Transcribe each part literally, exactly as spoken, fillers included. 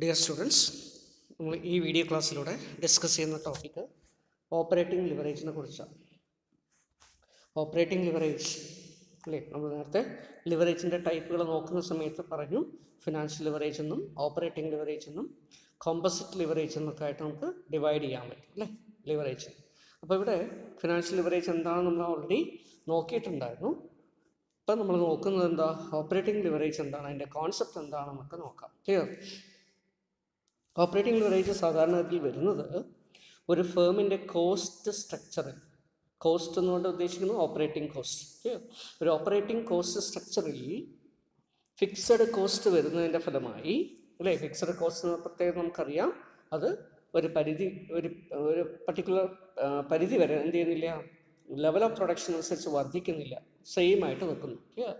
Dear students, നമ്മൾ ഈ video ക്ലാസ്സിലൂടെ ഡിസ്കസ് ചെയ്യുന്ന ടോപ്പിക്ക് ഓപ്പറേറ്റിംഗ് ലിവറേജിനെ കുറിച്ചാണ്. ഓപ്പറേറ്റിംഗ് ലിവറേജ് അല്ലേ, നമ്മൾ നേരത്തെ ലിവറേജിൻ്റെ ടൈപ്പുകൾ നോക്കുന്ന സമയത്ത് പറഞ്ഞു ഫിനാൻഷ്യൽ ലിവറേജ് എന്നും ഓപ്പറേറ്റിംഗ് ലിവറേജ് എന്നും കോമ്പോസിറ്റ് ലിവറേജ് എന്നൊക്കെ ആയിട്ട് നമുക്ക് ഡിവൈഡ് ചെയ്യാൻ പറ്റും അല്ലേ ലിവറേജ്. അപ്പോൾ ഇവിടെ ഫിനാൻഷ്യൽ ലിവറേജ് എന്താണെന്ന് നമ്മൾ ഓൾറെഡി നോക്കിയിട്ടുണ്ടായിരുന്നു. ഇപ്പം നമ്മൾ നോക്കുന്നത് എന്താ, ഓപ്പറേറ്റിംഗ് ലിവറേജ് എന്താണ്, അതിൻ്റെ കോൺസെപ്റ്റ് എന്താണെന്നൊക്കെ നോക്കാം. ക്ലിയർ? ഓപ്പറേറ്റിംഗ് ലിവറേജ് സാധാരണഗതിയിൽ വരുന്നത് ഒരു ഫേമിൻ്റെ കോസ്റ്റ് സ്ട്രക്ചറിൽ, കോസ്റ്റ് എന്നുകൊണ്ട് ഉദ്ദേശിക്കുന്നത് ഓപ്പറേറ്റിംഗ് കോസ്റ്റ്. ഒരു ഓപ്പറേറ്റിംഗ് കോസ്റ്റ് സ്ട്രക്ചറിൽ ഫിക്സഡ് കോസ്റ്റ് വരുന്നതിൻ്റെ ഫലമായി അല്ലേ, ഫിക്സഡ് കോസ്റ്റ് പ്രത്യേകം നമുക്കറിയാം, അത് ഒരു പരിധി ഒരു ഒരു പർട്ടിക്കുലർ പരിധി വരെ എന്ത് ചെയ്യുന്നില്ല, ലെവൽ ഓഫ് പ്രൊഡക്ഷൻ അനുസരിച്ച് വർദ്ധിക്കുന്നില്ല, സെയിം ആയിട്ട് നിൽക്കുന്നു.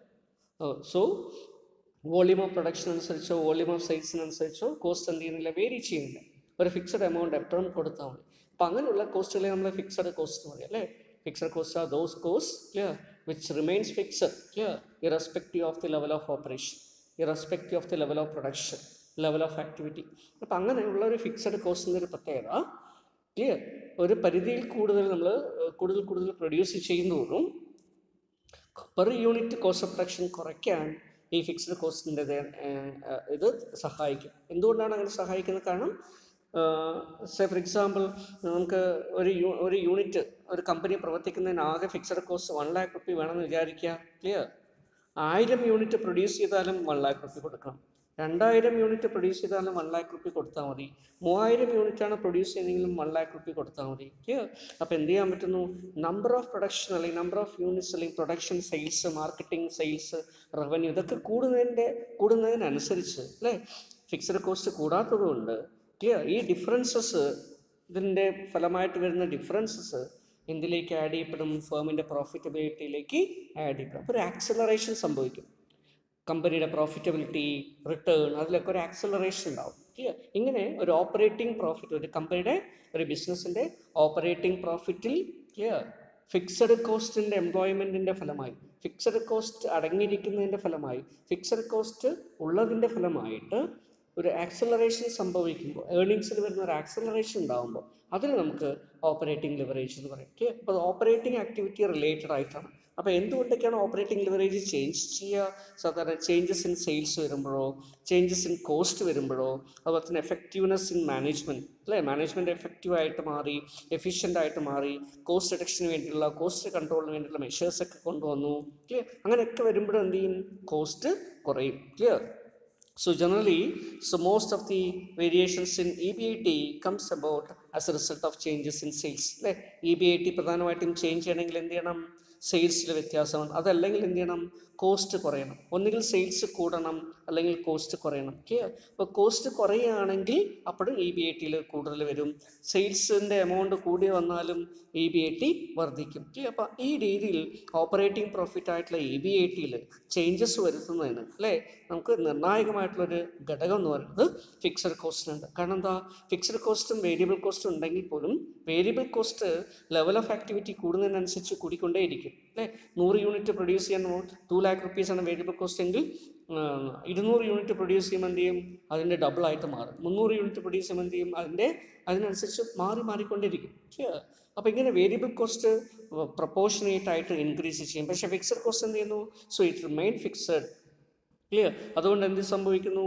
സോ വോളിയം ഓഫ് പ്രൊഡക്ഷൻ അനുസരിച്ചോ വോളിയം ഓഫ് സെയിൽസിനനുസരിച്ചോ കോസ്റ്റ് എന്ത് ചെയ്യുന്നില്ല, വേരി ചെയ്യുന്നില്ല. ഒരു ഫിക്സഡ് എമൗണ്ട് എപ്പോഴും കൊടുത്താൽ മതി. അപ്പം അങ്ങനെയുള്ള കോസ്റ്റുകളെ നമ്മൾ ഫിക്സഡ് കോസ്റ്റ് എന്ന് പറയും അല്ലേ. Fixed cost are those cost clear which remains fixed clear irrespective of the level of operation, irrespective of the level of production, level of activity. അപ്പം അങ്ങനെയുള്ള ഒരു ഫിക്സഡ് കോസ്റ്റിൻ്റെ ഒരു പ്രത്യേകത ക്ലിയർ, ഒരു പരിധിയിൽ കൂടുതൽ നമ്മൾ കൂടുതൽ കൂടുതൽ പ്രൊഡ്യൂസ് ചെയ്യുന്നതോറും per unit cost of production കുറയ്ക്കാൻ ഈ ഫിക്സ്ഡ് കോസ്റ്റിൻ്റെ ഇത് സഹായിക്കും. എന്തുകൊണ്ടാണ് അങ്ങനെ സഹായിക്കുന്നത്? കാരണം സേ ഫോർ എക്സാമ്പിൾ നമുക്ക് ഒരു യൂ ഒരു യൂണിറ്റ് ഒരു കമ്പനി പ്രവർത്തിക്കുന്നതിന് ആകെ fixed cost one lakh rupee വേണമെന്ന് വിചാരിക്കുക. ക്ലിയർ? ആയിരം യൂണിറ്റ് പ്രൊഡ്യൂസ് ചെയ്താലും വൺ ലാക്ക് റുപ്പി കൊടുക്കണം, രണ്ടായിരം യൂണിറ്റ് പ്രൊഡ്യൂസ് ചെയ്താലും വൺ ലാക്ക് റുപ്പി കൊടുത്താൽ മതി, മൂവായിരം യൂണിറ്റാണ് പ്രൊഡ്യൂസ് ചെയ്യുന്നതെങ്കിലും വൺ ലാക്ക് റുപ്പി കൊടുത്താൽ മതി. ക്ലിയർ? അപ്പോൾ എന്ത് ചെയ്യാൻ പറ്റുന്നു, നമ്പർ ഓഫ് പ്രൊഡക്ഷൻ അല്ലെങ്കിൽ നമ്പർ ഓഫ് യൂണിറ്റ്സ് അല്ലെങ്കിൽ production, sales, marketing, sales, revenue ഇതൊക്കെ കൂടുന്നതിൻ്റെ കൂടുന്നതിനനുസരിച്ച് അല്ലേ, ഫിക്സഡ് കോസ്റ്റ് കൂടാത്തത് കൊണ്ട് ക്ലിയർ ഈ ഡിഫറൻസസ്, ഇതിൻ്റെ ഫലമായിട്ട് വരുന്ന ഡിഫറൻസസ് എന്തിലേക്ക് ആഡ് ചെയ്യപ്പെടും, ഫേമിൻ്റെ പ്രോഫിറ്റബിലിറ്റിയിലേക്ക് ആഡ് ചെയ്യപ്പെടും. അപ്പോൾ ഒരു ആക്സിലറേഷൻ സംഭവിക്കും. കമ്പനിയുടെ പ്രോഫിറ്റബിലിറ്റി, റിട്ടേൺ, അതിലൊക്കെ ഒരു ആക്സിലറേഷൻ ഉണ്ടാവും. ക്ലിയർ? ഇങ്ങനെ ഒരു ഓപ്പറേറ്റിംഗ് പ്രോഫിറ്റ്, ഒരു കമ്പനിയുടെ ഒരു ബിസിനസ്സിൻ്റെ ഓപ്പറേറ്റിംഗ് പ്രോഫിറ്റിൽ ക്ലിയർ ഫിക്സഡ് കോസ്റ്റിൻ്റെ എംപ്ലോയ്മെൻറ്റിൻ്റെ ഫലമായി, ഫിക്സഡ് കോസ്റ്റ് അടങ്ങിയിരിക്കുന്നതിൻ്റെ ഫലമായി, ഫിക്സഡ് കോസ്റ്റ് ഉള്ളതിൻ്റെ ഫലമായിട്ട് ഒരു ആക്സിലറേഷൻ സംഭവിക്കുമ്പോൾ, ഏർണിങ്സിൽ വരുന്ന ഒരു ആക്സിലറേഷൻ ഉണ്ടാകുമ്പോൾ അതിന് നമുക്ക് ഓപ്പറേറ്റിംഗ് ലിവറേജ് എന്ന് പറയും. ഓക്കെ, അപ്പോൾ ഓപ്പറേറ്റിംഗ് ആക്ടിവിറ്റി റിലേറ്റഡ് ആയിട്ടാണ്. അപ്പോൾ എന്തുകൊണ്ടൊക്കെയാണ് ഓപ്പറേറ്റിംഗ് ലിവറേജ് ചേഞ്ച് ചെയ്യുക? സാധാരണ ചേഞ്ചസ് ഇൻ സെയിൽസ് വരുമ്പോഴോ, ചേഞ്ചസ് ഇൻ കോസ്റ്റ് വരുമ്പോഴോ, അതുപോലെ തന്നെ എഫക്റ്റീവ്നെസ് ഇൻ മാനേജ്മെൻറ്റ് അല്ലേ, മാനേജ്മെൻറ്റ് എഫക്റ്റീവായിട്ട് മാറി, എഫിഷ്യൻ്റ് ആയിട്ട് മാറി, കോസ്റ്റ് റിഡക്ഷന് വേണ്ടിയുള്ള, കോസ്റ്റ് കൺട്രോളിന് വേണ്ടിയുള്ള മെഷേഴ്സൊക്കെ കൊണ്ടുവന്നു. ക്ലിയർ? അങ്ങനെയൊക്കെ വരുമ്പോഴും എന്ത് ചെയ്യും, കോസ്റ്റ് കുറയും. Clear? So generally, so most of the variations in E B I T comes about as a result of changes in sales. അല്ലേ, E B I T പ്രധാനമായിട്ടും ചേഞ്ച് ചെയ്യണമെങ്കിൽ എന്ത് ചെയ്യണം, സെയിൽസിൽ വ്യത്യാസമാണ്. അതല്ലെങ്കിൽ എന്ത് ചെയ്യണം, കോസ്റ്റ് കുറയണം. ഒന്നുകിൽ സെയിൽസ് കൂടണം അല്ലെങ്കിൽ കോസ്റ്റ് കുറയണം. ക്ലിയർ? അപ്പോൾ കോസ്റ്റ് കുറയുകയാണെങ്കിൽ അപ്പോഴും ഇ ബി ഐ ടിയിൽ കൂടുതൽ വരും, സെയിൽസിൻ്റെ എമൗണ്ട് കൂടി വന്നാലും ഇ ബി ഐ ടി വർദ്ധിക്കും. ക്ലിയർ? അപ്പോൾ ഈ രീതിയിൽ ഓപ്പറേറ്റിംഗ് പ്രോഫിറ്റ് ആയിട്ടുള്ള ഇ ബി ഐ ടിയിൽ ചേഞ്ചസ് വരുത്തുന്നതിന് അല്ലേ നമുക്ക് നിർണായകമായിട്ടുള്ളൊരു ഘടകം എന്ന് പറയുന്നത് ഫിക്സഡ് കോസ്റ്റിനുണ്ട്. കാരണം എന്താ, ഫിക്സഡ് കോസ്റ്റും വേരിയബിൾ കോസ്റ്റും ഉണ്ടെങ്കിൽ പോലും variable cost level of activity കൂടുന്നതിനനുസരിച്ച് കൂടിക്കൊണ്ടേയിരിക്കും അല്ലേ. നൂറ് യൂണിറ്റ് പ്രൊഡ്യൂസ് ചെയ്യാൻ ടു ലാക്ക് റുപ്പീസാണ് വേരിയബിൾ കോസ്റ്റ് എങ്കിൽ ഇരുന്നൂറ് യൂണിറ്റ് പ്രൊഡ്യൂസ് ചെയ്യുമ്പോൾ എന്ത് ചെയ്യും, അതിൻ്റെ ഡബിൾ ആയിട്ട് മാറും. മുന്നൂറ് യൂണിറ്റ് പ്രൊഡ്യൂസ് ചെയ്യുമ്പോൾ എന്ത് ചെയ്യും, അതിൻ്റെ അതിനനുസരിച്ച് മാറി മാറിക്കൊണ്ടിരിക്കും. അപ്പോൾ ഇങ്ങനെ വേരിയബിൾ കോസ്റ്റ് പ്രൊപ്പോർഷനേറ്റ് ആയിട്ട് ഇൻക്രീസ് ചെയ്യും. പക്ഷേ ഫിക്സഡ് കോസ്റ്റ് എന്ത് ചെയ്യുന്നു, so it remain fixed. Clear? അതുകൊണ്ട് എന്ത് സംഭവിക്കുന്നു,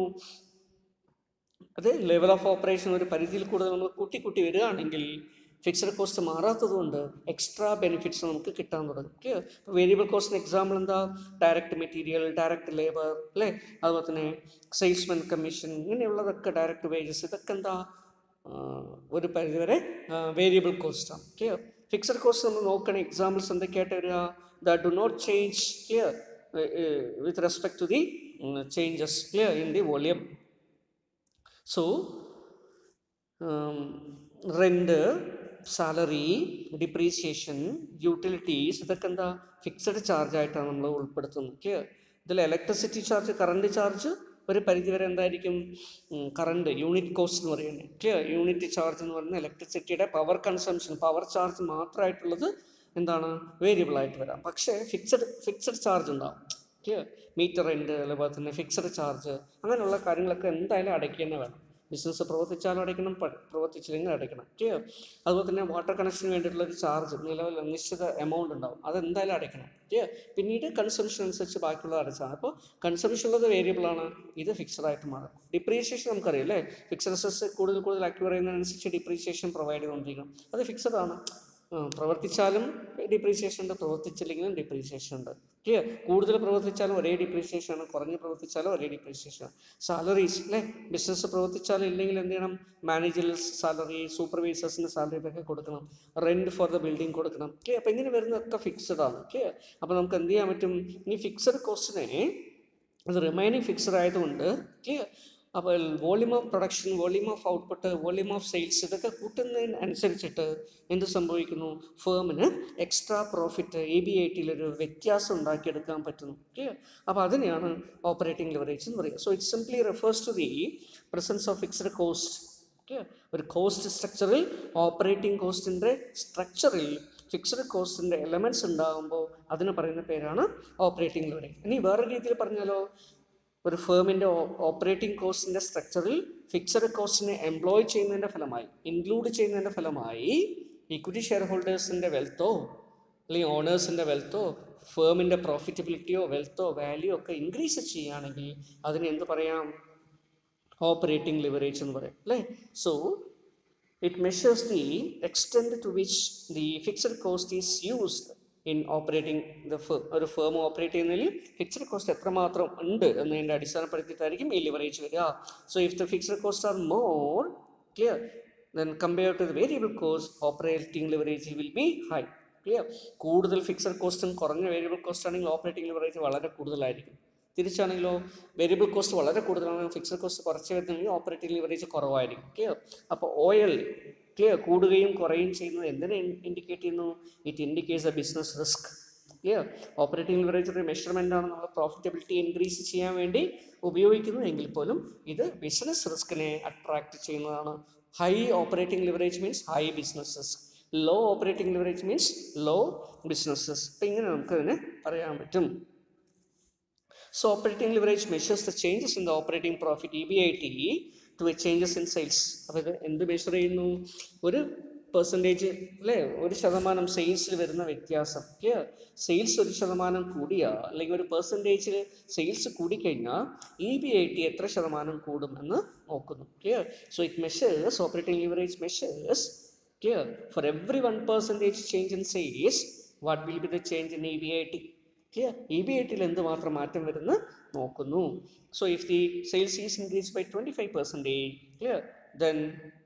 അത് ലെവൽ ഓഫ് ഓപ്പറേഷൻ ഒരു പരിധിയിൽ കൂടുതൽ നമ്മൾ കൂട്ടി കൂട്ടി വരികയാണെങ്കിൽ ഫിക്സഡ് കോസ്റ്റ് മാറാത്തത് കൊണ്ട് എക്സ്ട്രാ ബെനിഫിറ്റ്സ് നമുക്ക് കിട്ടാൻ തുടങ്ങും. ക്ലിയർ? വേരിയബിൾ കോസ്റ്റിന് എക്സാമ്പിൾ എന്താ, ഡയറക്റ്റ് മെറ്റീരിയൽ, ഡയറക്റ്റ് ലേബർ അല്ലേ, അതുപോലെ തന്നെ സെയിൽസ്മെൻ കമ്മീഷൻ, ഇങ്ങനെയുള്ളതൊക്കെ ഡയറക്റ്റ് വേജസ്, ഇതൊക്കെ എന്താ ഒരു പരിധിവരെ വേരിയബിൾ കോസ്റ്റാണ്. ക്ലിയർ? ഫിക്സഡ് കോസ്റ്റ് നമ്മൾ നോക്കണ എക്സാമ്പിൾസ് എന്തൊക്കെയായിട്ട് വരിക, that do not change clear with respect to the um, changes clear in the volume. So um, rent, salary, depreciation, utilities ഇതൊക്കെ എന്താ ഫിക്സഡ് ചാർജ് ആയിട്ടാണ് നമ്മൾ ഉൾപ്പെടുത്തുന്നത്. ക്ലിയർ? ഇതിൽ ഇലക്ട്രിസിറ്റി ചാർജ്, കറണ്ട് ചാർജ് ഒരു പരിധിവരെ എന്തായിരിക്കും, കറണ്ട് യൂണിറ്റ് കോസ്റ്റ് എന്ന് പറയുന്നത്. ക്ലിയർ? യൂണിറ്റ് ചാർജ് എന്ന് പറയുന്നത് ഇലക്ട്രിസിറ്റിയുടെ പവർ കൺസംഷൻ, പവർ ചാർജ് മാത്രമായിട്ടുള്ളത് എന്താണ്, വേരിയബിൾ ആയിട്ട് വരാം. പക്ഷേ ഫിക്സഡ് ഫിക്സഡ് ചാർജ് ഉണ്ടാവും. ക്ലിയർ? മീറ്റർ റെൻറ്റ്, അതുപോലെ തന്നെ ഫിക്സഡ് ചാർജ്, അങ്ങനെയുള്ള കാര്യങ്ങളൊക്കെ എന്തായാലും അടയ്ക്കുക തന്നെ വേണം. ബിസിനസ് പ്രവർത്തിച്ചാലും അടയ്ക്കണം, പ്രവർത്തിച്ചില്ലെങ്കിൽ അടയ്ക്കണം. ക്ലിയർ? അതുപോലെ തന്നെ വാട്ടർ കണക്ഷന് വേണ്ടിയിട്ടുള്ള ഒരു ചാർജ് നിലവിൽ നിശ്ചിത എമൗണ്ട് ഉണ്ടാവും, അതെന്തായാലും അടയ്ക്കണം. ക്ലിയർ? പിന്നീട് കൺസംഷൻ അനുസരിച്ച് ബാക്കിയുള്ളത് അടച്ചാണ്. അപ്പോൾ കൺസംഷൻ ഉള്ളത് വേരിയബിൾ ആണ്, ഇത് ഫിക്സഡ് ആയിട്ട് മാറും. ഡിപ്രീസിയേഷൻ നമുക്കറിയാം അല്ലേ, ഫിക്സഡ് അസറ്റ്സ് കൂടുതൽ കൂടുതൽ ആക്റ്റീവ് ചെയ്യുന്നതിനനുസരിച്ച് ഡിപ്രീസിയേഷൻ പ്രൊവൈഡ് ചെയ്തുകൊണ്ടിരിക്കണം, അത് ഫിക്സഡ് ആണ്. പ്രവർത്തിച്ചാലും ഡിപ്രീസിയേഷൻ ഉണ്ട്, പ്രവർത്തിച്ചില്ലെങ്കിലും ഡിപ്രീസിയേഷൻ ഉണ്ട്. ക്ലിയർ? കൂടുതൽ പ്രവർത്തിച്ചാലും ഒരേ ഡിപ്രീസിയേഷൻ ആണ്, കുറഞ്ഞ് പ്രവർത്തിച്ചാലും ഒരേ ഡിപ്രീസിയേഷൻ ആണ്. സാലറീസ് അല്ലേ, ബിസിനസ് പ്രവർത്തിച്ചാലും ഇല്ലെങ്കിൽ എന്ത് ചെയ്യണം, മാനേജേഴ്സ് സാലറി, സൂപ്പർവൈസേഴ്സിൻ്റെ സാലറി ഇതൊക്കെ കൊടുക്കണം, റെൻറ്റ് ഫോർ ദ ബിൽഡിംഗ് കൊടുക്കണം. ക്ലിയർ? അപ്പോൾ ഇങ്ങനെ വരുന്നതൊക്കെ ഫിക്സഡ് ആണ്. ക്ലിയർ? അപ്പോൾ നമുക്ക് എന്ത് ചെയ്യാൻ പറ്റും, ഈ ഫിക്സഡ് കോസ്റ്റിനെ അത് റിമൈനിങ് ഫിക്സഡ് ആയതുകൊണ്ട് ക്ലിയർ അപ്പോൾ volume of production, volume of output, volume of sales ഇതൊക്കെ കൂട്ടുന്നതിന് അനുസരിച്ചിട്ട് എന്ത് സംഭവിക്കുന്നു, ഫേമിന് extra profit E B I ടിയിലൊരു വ്യത്യാസം ഉണ്ടാക്കിയെടുക്കാൻ പറ്റുന്നു. ക്ലിയർ? അപ്പോൾ അതിനെയാണ് ഓപ്പറേറ്റിംഗ് ലിവറേജ് എന്ന് പറയുക. So it simply refers to the presence of fixed cost. Clear? ഒരു കോസ്റ്റ് സ്ട്രക്ചറിൽ, ഓപ്പറേറ്റിംഗ് കോസ്റ്റിൻ്റെ സ്ട്രക്ചറിൽ ഫിക്സ്ഡ് കോസ്റ്റിൻ്റെ എലമെൻറ്റ്സ് ഉണ്ടാകുമ്പോൾ അതിന് പറയുന്ന പേരാണ് ഓപ്പറേറ്റിംഗ് ലിവറേജ്. ഇനി വേറെ രീതിയിൽ പറഞ്ഞാലോ, ഒരു ഫേമിൻ്റെ ഓപ്പറേറ്റിംഗ് കോസ്റ്റിൻ്റെ സ്ട്രക്ചറിൽ ഫിക്സഡ് കോസ്റ്റിനെ എംപ്ലോയ് ചെയ്യുന്നതിൻ്റെ ഫലമായി, ഇൻക്ലൂഡ് ചെയ്യുന്നതിൻ്റെ ഫലമായി ഇക്വിറ്റി ഷെയർ ഹോൾഡേഴ്സിൻ്റെ വെൽത്തോ അല്ലെങ്കിൽ ഓണേഴ്സിൻ്റെ വെൽത്തോ ഫേമിൻ്റെ പ്രോഫിറ്റബിലിറ്റിയോ വെൽത്തോ വാല്യൂ ഒക്കെ ഇൻക്രീസ് ചെയ്യുകയാണെങ്കിൽ അതിന് എന്ത് പറയാം, ഓപ്പറേറ്റിംഗ് ലിവറേജ് എന്ന് പറയാം അല്ലേ. So it measures the extent to which the fixed cost is used in operating the firm. ഒരു ഫേം ഓപ്പറേറ്റ് ചെയ്യുന്നതിൽ ഫിക്സഡ് കോസ്റ്റ് എത്രമാത്രം ഉണ്ട് എന്നതിൻ്റെ അടിസ്ഥാനപ്പെടുത്തിയിട്ടായിരിക്കും ഈ ലിവറേജ് വരിക. So if the fixed cost are more clear then compared to the variable cost, operating leverage will be high. Clear? കൂടുതൽ fixed കോസ്റ്റും കുറഞ്ഞ വേരിയബിൾ കോസ്റ്റ് ആണെങ്കിൽ ഓപ്പറേറ്റിംഗ് ലിവറേജ് വളരെ കൂടുതലായിരിക്കും. തിരിച്ചാണെങ്കിലോ, വേരിയബിൾ കോസ്റ്റ് വളരെ കൂടുതലാണ്, ഫിക്സഡ് കോസ്റ്റ് കുറച്ച് വരുന്നെങ്കിൽ ഓപ്പറേറ്റിംഗ് ലിവറേജ് കുറവായിരിക്കും. ക്ലിയർ? അപ്പോൾ ഒ എൽ ക്ലിയർ കൂടുകയും കുറയുകയും ചെയ്യുന്നത് എന്തിനെ ഇൻഡിക്കേറ്റ് ചെയ്യുന്നു, it indicates a business risk. Clear? Operating leverage ഒരു മെഷർമെൻ്റ് ആണ്, നമ്മൾ പ്രോഫിറ്റബിലിറ്റി ഇൻക്രീസ് ചെയ്യാൻ വേണ്ടി ഉപയോഗിക്കുന്നു എങ്കിൽ പോലും ഇത് ബിസിനസ് റിസ്കിനെ അട്രാക്ട് ചെയ്യുന്നതാണ്. High operating leverage means high business risk, low operating leverage means low business risk. അപ്പം ഇങ്ങനെ നമുക്കതിനെ പറയാൻ പറ്റും. So operating leverage measures the changes in the operating profit E B I T to a changes in sales. അപ്പോൾ ഇത് എന്ത് measure ചെയ്യുന്നു, ഒരു പെർസെൻറ്റേജ് അല്ലേ, ഒരു ശതമാനം സെയിൽസിൽ വരുന്ന വ്യത്യാസം. ക്ലിയർ? സെയിൽസ് ഒരു ശതമാനം കൂടിയാൽ അല്ലെങ്കിൽ ഒരു പെർസെൻറ്റേജിൽ സെയിൽസ് കൂടിക്കഴിഞ്ഞാൽ ഇ ബി ഐ ടി എത്ര ശതമാനം കൂടും എന്ന് നോക്കുന്നു. Clear? So it measures, operating leverage measures clear for every one percentage change in sales what will be the change in E B I T. Clear? E B I ടിയിൽ എന്തുമാത്രം മാറ്റം വരുന്നു നോക്കുന്നു. So if the sales is increase by twenty five percentage clear then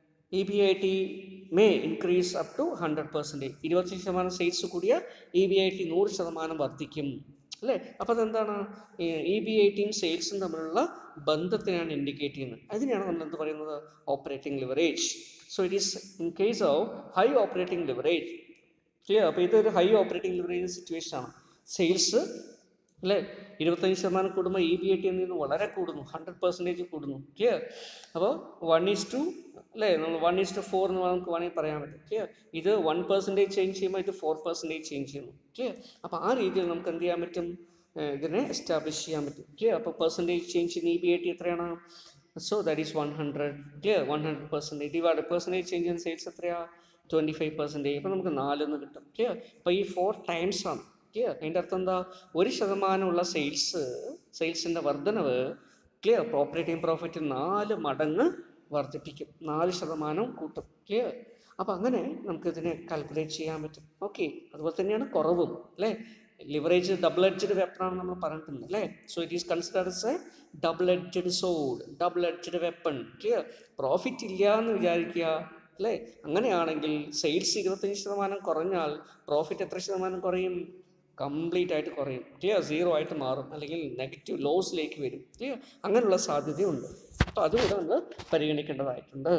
E B I T may increase up two hundred percentage. ഇരുപത്തി ശതമാനം sales കൂടിയ E B I T നൂറ് ശതമാനം വർദ്ധിക്കും അല്ലേ. അപ്പോൾ അതെന്താണ്, ഇ ബി ഐ ടിയും സെയിൽസും തമ്മിലുള്ള ബന്ധത്തിനാണ് ഇൻഡിക്കേറ്റ് ചെയ്യുന്നത്. അതിനെയാണ് നമ്മൾ എന്ത് പറയുന്നത്, operating leverage. So it is in case of high operating leverage. Clear? അപ്പോൾ ഇതൊരു ഹൈ ഓപ്പറേറ്റിംഗ് ലിവറേജ് സിറ്റുവേഷൻ ആണ്. സെയിൽസ് അല്ലേ ഇരുപത്തഞ്ച് ശതമാനം കൂടുമ്പോൾ ഇ ബി ഐ ടി എന്നിൽ നിന്ന് വളരെ കൂടുന്നു, ഹൺഡ്രഡ് പെർസെൻറ്റേജ് കൂടുന്നു. ക്ലിയർ? അപ്പോൾ വൺ ഈസ് ടു അല്ലേ, നമ്മൾ വൺ ഈസ് ടു ഫോർ എന്ന് നമുക്ക് വേണമെങ്കിൽ പറയാൻ പറ്റും. ക്ലിയർ? ഇത് വൺ പെർസെൻറ്റേജ് ചേഞ്ച് ചെയ്യുമ്പോൾ ഇത് ഫോർ പെർസെൻറ്റേജ് ചേഞ്ച് ചെയ്യുന്നു. ക്ലിയർ? അപ്പോൾ ആ രീതിയിൽ നമുക്ക് എന്ത് ചെയ്യാൻ പറ്റും, ഇതിനെ എസ്റ്റാബ്ലിഷ് ചെയ്യാൻ പറ്റും. ക്ലിയർ? അപ്പോൾ percentage change in E B I T എത്രയാണ്, so that is one hundred. Clear? One hundred percentage divide percentage change in sales എത്രയാണ്, ട്വൻറ്റി ഫൈവ് പെർസെൻറ്റേജ്. അപ്പോൾ നമുക്ക് നാലെന്ന് കിട്ടും. ക്ലിയർ? അപ്പോൾ ഈ ഫോർ ടൈംസ് ആണ്. ക്ലിയർ? അതിൻ്റെ അർത്ഥം എന്താ, ഒരു ശതമാനമുള്ള സെയിൽസ് സെയിൽസിൻ്റെ വർധനവ് ക്ലിയർ ഓപ്പറേറ്റിംഗ് പ്രോഫിറ്റ് നാല് മടങ്ങ് വർദ്ധിപ്പിക്കും, നാല് ശതമാനം കൂട്ടും. ക്ലിയർ? അപ്പോൾ അങ്ങനെ നമുക്കിതിനെ കാൽക്കുലേറ്റ് ചെയ്യാൻ പറ്റും. ഓക്കെ, അതുപോലെ തന്നെയാണ് കുറവും അല്ലേ. ലിവറേജ് ഡബിൾ എഡ്ജഡ് വെപ്പണാണ് നമ്മൾ പറഞ്ഞിട്ടുണ്ട് അല്ലേ. So it is considered as a double edged sword, double edged weapon. Clear? Profit ഇല്ല എന്ന് വിചാരിക്കുക അല്ലേ, അങ്ങനെയാണെങ്കിൽ സെയിൽസ് ഇരുപത്തഞ്ച് ശതമാനം കുറഞ്ഞാൽ പ്രോഫിറ്റ് എത്ര ശതമാനം കുറയും, കംപ്ലീറ്റ് ആയിട്ട് കുറയും. ക്ലിയർ? സീറോ ആയിട്ട് മാറും, അല്ലെങ്കിൽ നെഗറ്റീവ് ലോസിലേക്ക് വരും. ക്ലിയർ? അങ്ങനെയുള്ള സാധ്യതയുണ്ട്. അപ്പോൾ അതുകൂടെ നമ്മൾ പരിഗണിക്കേണ്ടതായിട്ടുണ്ട്.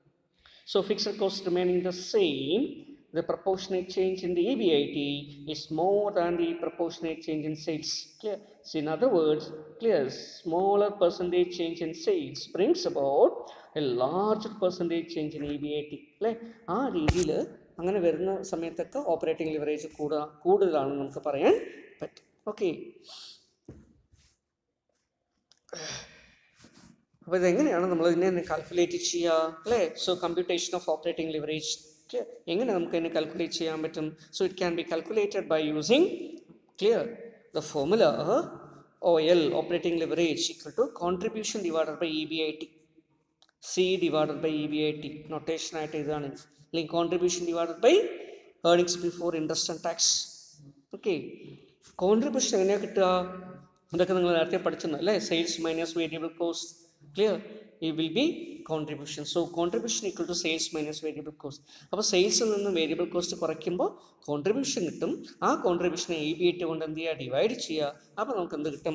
So fixed cost remaining the same, the proportionate change in the E B I T is more than the proportionate change in sales. Clear? So in other words, clear, smaller percentage change in sales brings about a larger percentage change in E B I T. അല്ലേ? ആ രീതിയിൽ അങ്ങനെ വരുന്ന സമയത്തൊക്കെ operating leverage കൂടുതൽ കൂടുതലാണെന്ന് നമുക്ക് പറയാൻ പറ്റും. ഓക്കെ, അപ്പോൾ ഇതെങ്ങനെയാണ് നമ്മൾ ഇതിനെ കാൽക്കുലേറ്റ് ചെയ്യുക അല്ലേ? So computation of operating leverage clear എങ്ങനെ നമുക്ക് ഇതിനെ കാൽക്കുലേറ്റ് ചെയ്യാൻ പറ്റും? So it can be calculated by using clear the formula O L operating leverage equal to contribution divided by E B I T. C divided by E B I T notation ആയിട്ട് ഇതാണ് അല്ലെങ്കിൽ contribution divided by earnings before interest and tax. Okay, contribution എങ്ങനെയാണ് കിട്ടുക? ഇതൊക്കെ നിങ്ങൾ നേരത്തെ പഠിച്ചത് അല്ലേ? Sales minus variable cost clear it will be contribution. So contribution equal to sales minus variable cost. അപ്പോൾ സെയിൽസിൽ നിന്ന് വേരിയബിൾ കോസ്റ്റ് കുറയ്ക്കുമ്പോൾ കോൺട്രിബ്യൂഷൻ കിട്ടും. ആ കോൺട്രിബ്യൂഷനെ ഇ ബി ഐ കൊണ്ട് എന്ത് ചെയ്യുക? ഡിവൈഡ് ചെയ്യുക. അപ്പോൾ നമുക്ക് എന്ത് കിട്ടും?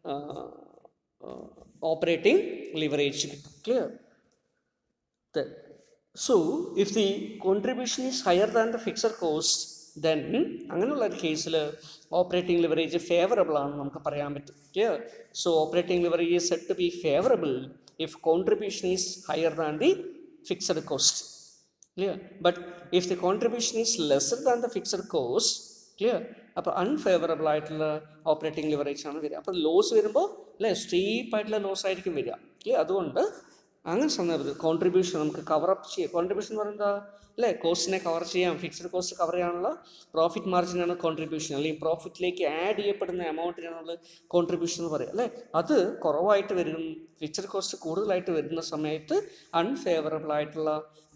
ഓപ്പറേറ്റിംഗ് ലിവറേജ് കിട്ടും. Clear? So if the contribution is higher than the fixed cost then അങ്ങനെയുള്ള ഒരു കേസിൽ ഓപ്പറേറ്റിംഗ് ലിവറേജ് ഫേവറബിൾ ആണെന്ന് നമുക്ക് പറയാൻ പറ്റും. Clear? So operating leverage is said to be favourable if contribution is higher than the fixed cost. Clear? But if the contribution is lesser than the fixed cost, clear? അപ്പോൾ unfavourable ആയിട്ടുള്ള operating leverage ആണ് വരിക. അപ്പോൾ loss വരുമ്പോൾ അല്ലേ steep ആയിട്ടുള്ള loss ആയിരിക്കും വരിക. ക്ലിയർ? അതുകൊണ്ട് അങ്ങനെ സന്ദർഭത്തിൽ കോൺട്രിബ്യൂഷൻ നമുക്ക് കവറപ്പ് ചെയ്യാം. കോൺട്രിബ്യൂഷൻ എന്ന് പറയുന്നത് അല്ലേ കോസ്റ്റിനെ കവർ ചെയ്യാം, ഫിക്സഡ് കോസ്റ്റ് കവർ ചെയ്യാനുള്ള പ്രോഫിറ്റ് മാർജിനാണ് കോൺട്രിബ്യൂഷൻ, അല്ലെങ്കിൽ പ്രോഫിറ്റിലേക്ക് ആഡ് ചെയ്യപ്പെടുന്ന എമൗണ്ടിനാണ് കോൺട്രിബ്യൂഷൻ എന്ന് പറയുക അല്ലേ. അത് കുറവായിട്ട് വരും, ഫിക്സഡ് കോസ്റ്റ് കൂടുതലായിട്ട് വരുന്ന സമയത്ത് അൺഫേവറബിൾ ആയിട്ടുള്ള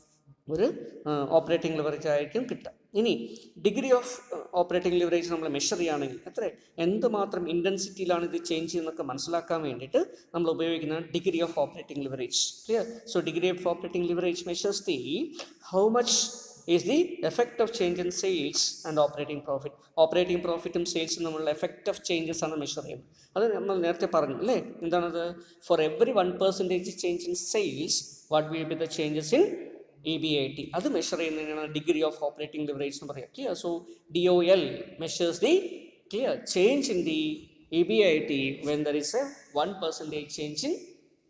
ഒരു ഓപ്പറേറ്റിംഗ് ലിവറേജ് ആയിരിക്കും കിട്ടുക. ഇനി ഡിഗ്രി ഓഫ് ഓപ്പറേറ്റിംഗ് ലിവറേജ് നമ്മൾ മെഷർ ചെയ്യുകയാണെങ്കിൽ എത്ര എന്തുമാത്രം ഇൻറ്റൻസിറ്റിയിലാണ് ഇത് ചേഞ്ച് ചെയ്യുന്നതൊക്കെ മനസ്സിലാക്കാൻ വേണ്ടിയിട്ട് നമ്മൾ ഉപയോഗിക്കുന്ന degree of operating leverage. Clear? So degree of operating leverage measures the how much is the effect of change in sales and operating profit. Operating പ്രോഫിറ്റും സെയിൽസും നമ്മളുടെ എഫക്റ്റ് ഓഫ് ചേഞ്ചസ് ആണ് മെഷർ ചെയ്യുന്നത്. അത് നമ്മൾ നേരത്തെ പറഞ്ഞു അല്ലേ? എന്താണത്? For every one percentage change in sales what will be the changes in E B I T. അത് മെഷർ ചെയ്യുന്നതിനാണ് ഡിഗ്രി ഓഫ് ഓപ്പറേറ്റിംഗ് ലിവറേജ് എന്ന് പറയുക. Clear? So D O L measures the clear change in the E B I T when there is a one percentage change in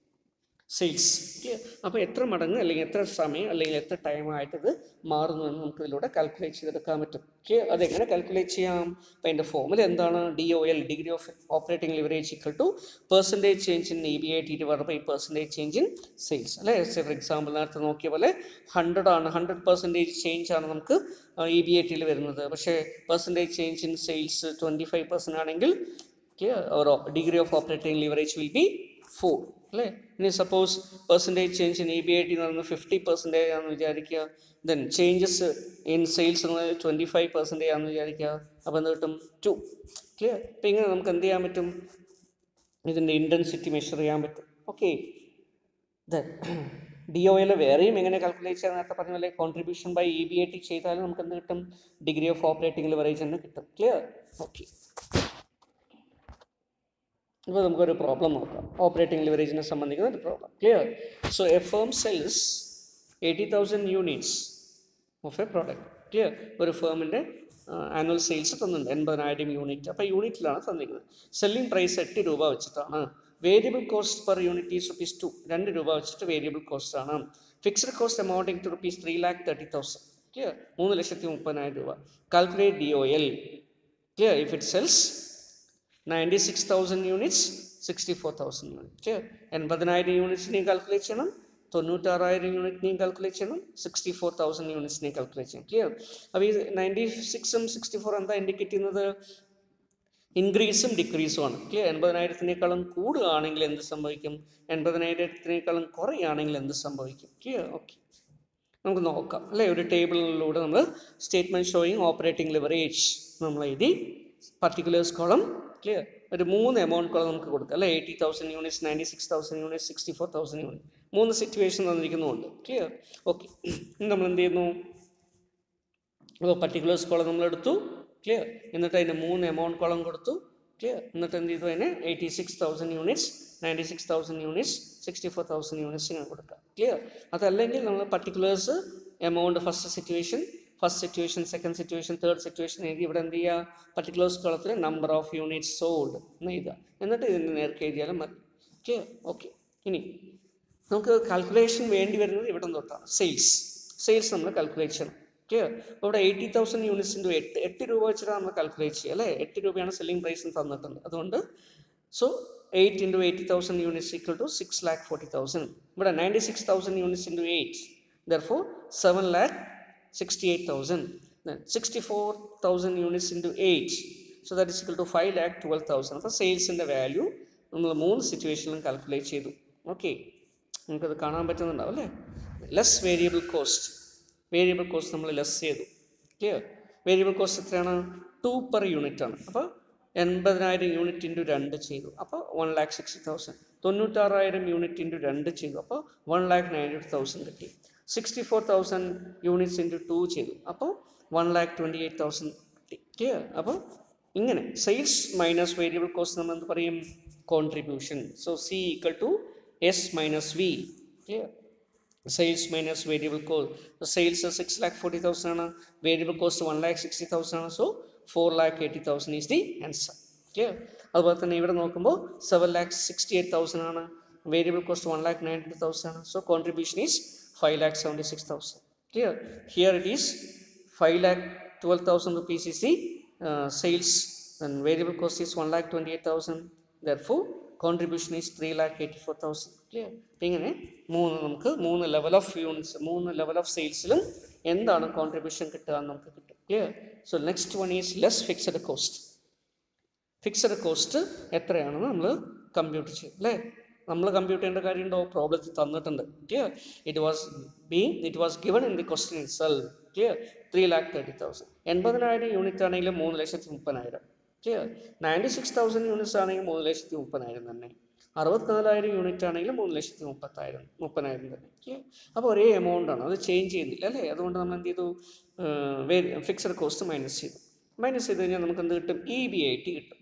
sales. Clear? അപ്പോൾ എത്ര മടങ്ങ് അല്ലെങ്കിൽ എത്ര സമയം അല്ലെങ്കിൽ എത്ര ടൈമായിട്ട് ഇത് മാറുന്നു എന്ന് നമുക്ക് ഇതിലൂടെ കാൽക്കുലേറ്റ് ചെയ്തെടുക്കാൻ പറ്റും. ക്ലിയർ? അതെങ്ങനെ കാൽക്കുലേറ്റ് ചെയ്യാം? അപ്പോൾ അതിൻ്റെ ഫോർമുല എന്താണ്? D O L degree of operating leverage equal to percentage change in E B I T divide by percentage change in sales അല്ലേ. ഫോർ എക്സാമ്പിൾ നേരത്തെ നോക്കിയ പോലെ ഹൺഡ്രഡ് ആണ്, ഹൺഡ്രഡ് പെർസെൻറ്റേജ് ചേഞ്ച് ആണ് നമുക്ക് ഇ ബി ഐ ടിയിൽ വരുന്നത്. പക്ഷേ percentage change in sales twenty five percent ആണെങ്കിൽ clear degree of operating leverage will be four അല്ലേ. ഇനി suppose percentage change in E B I T എന്ന് പറയുന്നത് ഫിഫ്റ്റി പെർസെൻറ്റേജ് ആണെന്ന് വിചാരിക്കുക. ദെൻ ചേഞ്ചസ് ഇൻ സെയിൽസ് എന്ന് പറയുന്നത് ട്വൻറ്റി ഫൈവ് പെർസെൻറ്റേജ് ആണെന്ന് വിചാരിക്കുക. അപ്പോൾ എന്ത് കിട്ടും? ടു. ക്ലിയർ? അപ്പോൾ ഇങ്ങനെ നമുക്ക് എന്ത് ചെയ്യാൻ പറ്റും? ഇതിൻ്റെ ഇൻറ്റൻസിറ്റി മെഷർ ചെയ്യാൻ പറ്റും. Okay, then D O L വേറെയും എങ്ങനെ കാൽക്കുലേറ്റ് ചെയ്യാൻ നേരത്തെ പറഞ്ഞ പോലെ contribution by E B I T ചെയ്താലും നമുക്ക് എന്ത് കിട്ടും? ഡിഗ്രി ഓഫ് ഓപ്പറേറ്റിംഗ് ലിവറേജ് തന്നെ കിട്ടും. ക്ലിയർ? ഓക്കെ, ഇപ്പോൾ നമുക്കൊരു പ്രോബ്ലം നോക്കാം. ഓപ്പറേറ്റിംഗ് ലിവറേജിനെ സംബന്ധിക്കുന്ന ഒരു problem. Clear? So a firm sells eighty thousand units of a product. Clear? ഒരു ഫേമിൻ്റെ ആനുവൽ സെയിൽസ് തന്നിട്ടുണ്ട് എൺപതിനായിരം യൂണിറ്റ്. അപ്പോൾ യൂണിറ്റിലാണ് തന്നിരിക്കുന്നത്. സെല്ലിംഗ് പ്രൈസ് എട്ട് രൂപ വെച്ചിട്ടാണ്. Variable cost per unit is rupees two. രണ്ട് രൂപ വെച്ചിട്ട് വേരിയബിൾ കോസ്റ്റ് ആണ്. Fixed cost amounting to rupees three lakh thirty thousand. Clear? മൂന്ന് ലക്ഷത്തി മുപ്പതിനായിരം രൂപ. Calculate D O L. Clear? If it sells ninety-six thousand units, sixty-four thousand units. Clear? എൺപതിനായിരം യൂണിറ്റ്സിനെയും കാൽക്കുലേറ്റ് ചെയ്യണം, തൊണ്ണൂറ്റാറായിരം യൂണിറ്റിനെയും കാൽക്കുലേറ്റ് ചെയ്യണം, സിക്സ്റ്റി ഫോർ തൗസൻഡ് യൂണിറ്റ്സിനെയും കാൽക്കുലേറ്റ് ചെയ്യണം. ക്ലിയർ? അപ്പോൾ ഈ നയൻറ്റി സിക്സും സിക്സ്റ്റി ഫോർ എന്താ ഇൻഡിക്കേറ്റ് ചെയ്യുന്നത്? ഇൻക്രീസും ഡിക്രീസും ആണ്. ക്ലിയർ? എൺപതിനായിരത്തിനേക്കാളും കൂടുകയാണെങ്കിൽ എന്ത് സംഭവിക്കും? എൺപതിനായിരത്തിനേക്കാളും കുറയുകയാണെങ്കിൽ എന്ത് സംഭവിക്കും? ക്ലിയർ? ഓക്കെ, നമുക്ക് നോക്കാം അല്ലേ. ഒരു ടേബിളിലൂടെ നമ്മൾ സ്റ്റേറ്റ്മെൻറ്റ് ഷോയിങ് ഓപ്പറേറ്റിംഗ് ലിവറേജ് നമ്മൾ എഴുതി പർട്ടിക്കുലേഴ്സ് കോളം. ക്ലിയർ? ഒരു മൂന്ന് എമൗണ്ട് കോളം നമുക്ക് കൊടുക്കാം അല്ലേ. Eighty thousand units, ninety six thousand units, sixty four thousand unit. മൂന്ന് സിറ്റുവേഷൻ തന്നിരിക്കുന്നുണ്ട്. ക്ലിയർ? ഓക്കെ, നമ്മൾ എന്ത് ചെയ്യുന്നു? അപ്പോൾ പർട്ടിക്കുലേഴ്സ് കോളം നമ്മളെടുത്തു. ക്ലിയർ? എന്നിട്ട് അതിന് മൂന്ന് എമൗണ്ട് കോളം കൊടുത്തു. ക്ലിയർ? എന്നിട്ട് എന്ത് ചെയ്തു? അതിന് eighty six thousand units, ninety six thousand units, sixty four thousand units ഇങ്ങനെ കൊടുക്കാം. ക്ലിയർ? അതല്ലെങ്കിൽ നമ്മൾ particulars amount first situation, first situation, second situation, third situation എഴുതി ഇവിടെ എന്ത് ചെയ്യുക? പർട്ടിക്കുലേഴ്സ് കോളത്തിൽ നമ്പർ ഓഫ് യൂണിറ്റ്സ് സോൾഡ് എന്ന് എഴുതുക. എന്നിട്ട് ഇതിൻ്റെ നേർക്ക് എഴുതിയാലും മതി. ക്ലിയർ? ഓക്കെ, ഇനി നമുക്ക് കാൽക്കുലേഷൻ വേണ്ടി വരുന്നത് ഇവിടെ തൊട്ടാണ്. സെയിൽസ്. സെയിൽസ് നമ്മൾ കാൽക്കുലേറ്റ് ചെയ്യണം. ക്ലിയർ? ഇവിടെ എയ്റ്റി തൗസൻഡ് യൂണിറ്റ്സ് ഇൻറ്റു എട്ട് എട്ട് രൂപ വെച്ചിട്ടാണ് നമ്മൾ കാൽക്കുലേറ്റ് ചെയ്യുക അല്ലേ. എട്ട് രൂപയാണ് സെല്ലിംഗ് പ്രൈസ് തന്നിട്ടുണ്ട്. അതുകൊണ്ട് so eight into eighty thousand units equal to six lakh forty thousand. But ninety-six thousand units into eight. Therefore, seven lakh sixty-eight thousand. Then sixty-four thousand units into eight. So that is equal to five lakh twelve thousand. So sales in the value, we have situation calculate. Okay. Less variable cost. Variable cost we less. Clear? Variable cost is two per unit. eighty thousand unit into two ചെയ്തു അപ്പോൾ one lakh sixty thousand. ninety-six thousand unit into two ചെയ്തു അപ്പോൾ one lakh ninety thousand കിട്ടി. sixty-four thousand units into two ചെയ്തു അപ്പോൾ one lakh twenty-eight thousand കിട്ടി. Clear? അപ്പോൾ ഇങ്ങനെ സെയിൽസ് മൈനസ് വേരിയബിൾ കോസ്റ്റ് നമ്മൾ എന്ത് പറയും? Contribution. So C equal to S minus V. Clear? Sales minus variable cost. Sales six lakh forty thousand ആണ്, variable cost one lakh sixty thousand ആണ്. So four lakh eighty thousand is the answer. Clear? അതുപോലെ തന്നെ ഇവിടെ നോക്കുമ്പോൾ seven lakh sixty-eight thousand ആണ്, variable cost one lakh ninety thousand ആണ്. So contribution is five lakh seventy-six thousand. Clear? Here it is five lakh twelve thousand rupees is the uh, sales, and variable cost is one lakh twenty-eight thousand. Therefore, contribution is three lakh eighty-four thousand. Clear? ഇങ്ങനെ മൂന്ന് നമുക്ക് മൂന്ന് level of units, മൂന്ന് level of സെയിൽസിലും എന്താണ് contribution കിട്ടുക എന്ന് നമുക്ക് കിട്ടും. Clear? So next one is less fixed cost. Fixed cost എത്രയാണെന്ന് നമ്മൾ കമ്പ്യൂട്ട് ചെയ്യും അല്ലേ? നമ്മൾ കമ്പ്യൂട്ട് ചെയ്യേണ്ട കാര്യമുണ്ടോ? പ്രോബ്ലത്തിൽ തന്നിട്ടുണ്ട്. Clear? It was being it was given in the question itself. Clear? Three lakh thirty thousand. എൺപതിനായിരം യൂണിറ്റ് ആണെങ്കിലും മൂന്ന് ലക്ഷത്തി മുപ്പതിനായിരം. Clear? Ninety six thousand units ആണെങ്കിൽ മൂന്ന് ലക്ഷത്തി മുപ്പതിനായിരം തന്നെ. അറുപത്തിനാലായിരം യൂണിറ്റ് ആണെങ്കിലും മൂന്ന് ലക്ഷത്തി മുപ്പത്തായിരം മുപ്പതിനായിരം തന്നെ. ക്ലിയർ? അപ്പോൾ ഒരേ എമൗണ്ട് ആണ്, അത് ചേഞ്ച് ചെയ്യുന്നില്ല അല്ലേ? അതുകൊണ്ട് നമ്മൾ എന്ത് ചെയ്തു? ഫിക്സഡ് കോസ്റ്റ് മൈനസ് ചെയ്തു. മൈനസ് ചെയ്ത് കഴിഞ്ഞാൽ നമുക്ക് എന്ത് കിട്ടും? ഇ ബി ഐ ടി കിട്ടും.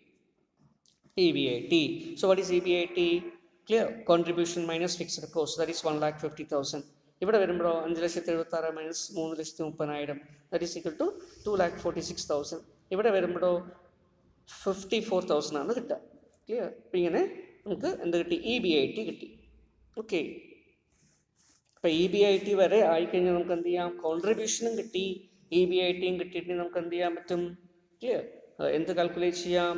E B I T. So what is E B I T? Clear? Contribution minus fixed cost, that is one lakh fifty thousand. ഇവിടെ വരുമ്പോഴോ അഞ്ച് ലക്ഷത്തി എഴുപത്തി ആറ് മൈനസ് മൂന്ന് ലക്ഷത്തി മുപ്പതിനായിരം, that is equal to two lakh forty six thousand. ഇവിടെ വരുമ്പോഴോ ഫിഫ്റ്റി ഫോർ തൗസൻഡ് ആണ് കിട്ടുക. ക്ലിയർ? അപ്പം ഇങ്ങനെ നമുക്ക് എന്ത് കിട്ടി? ഇ ബി ഐ ടി കിട്ടി. ഓക്കെ. അപ്പോൾ ഇ ബി ഐ ടി വരെ ആയിക്കഴിഞ്ഞാൽ നമുക്ക് എന്ത് ചെയ്യാം? കോൺട്രിബ്യൂഷനും കിട്ടി, ഇ ബി ഐ ടിയും കിട്ടിയിട്ട് നമുക്ക് എന്ത് ചെയ്യാൻ പറ്റും? ക്ലിയർ? എന്ത് കാൽക്കുലേറ്റ് ചെയ്യാം?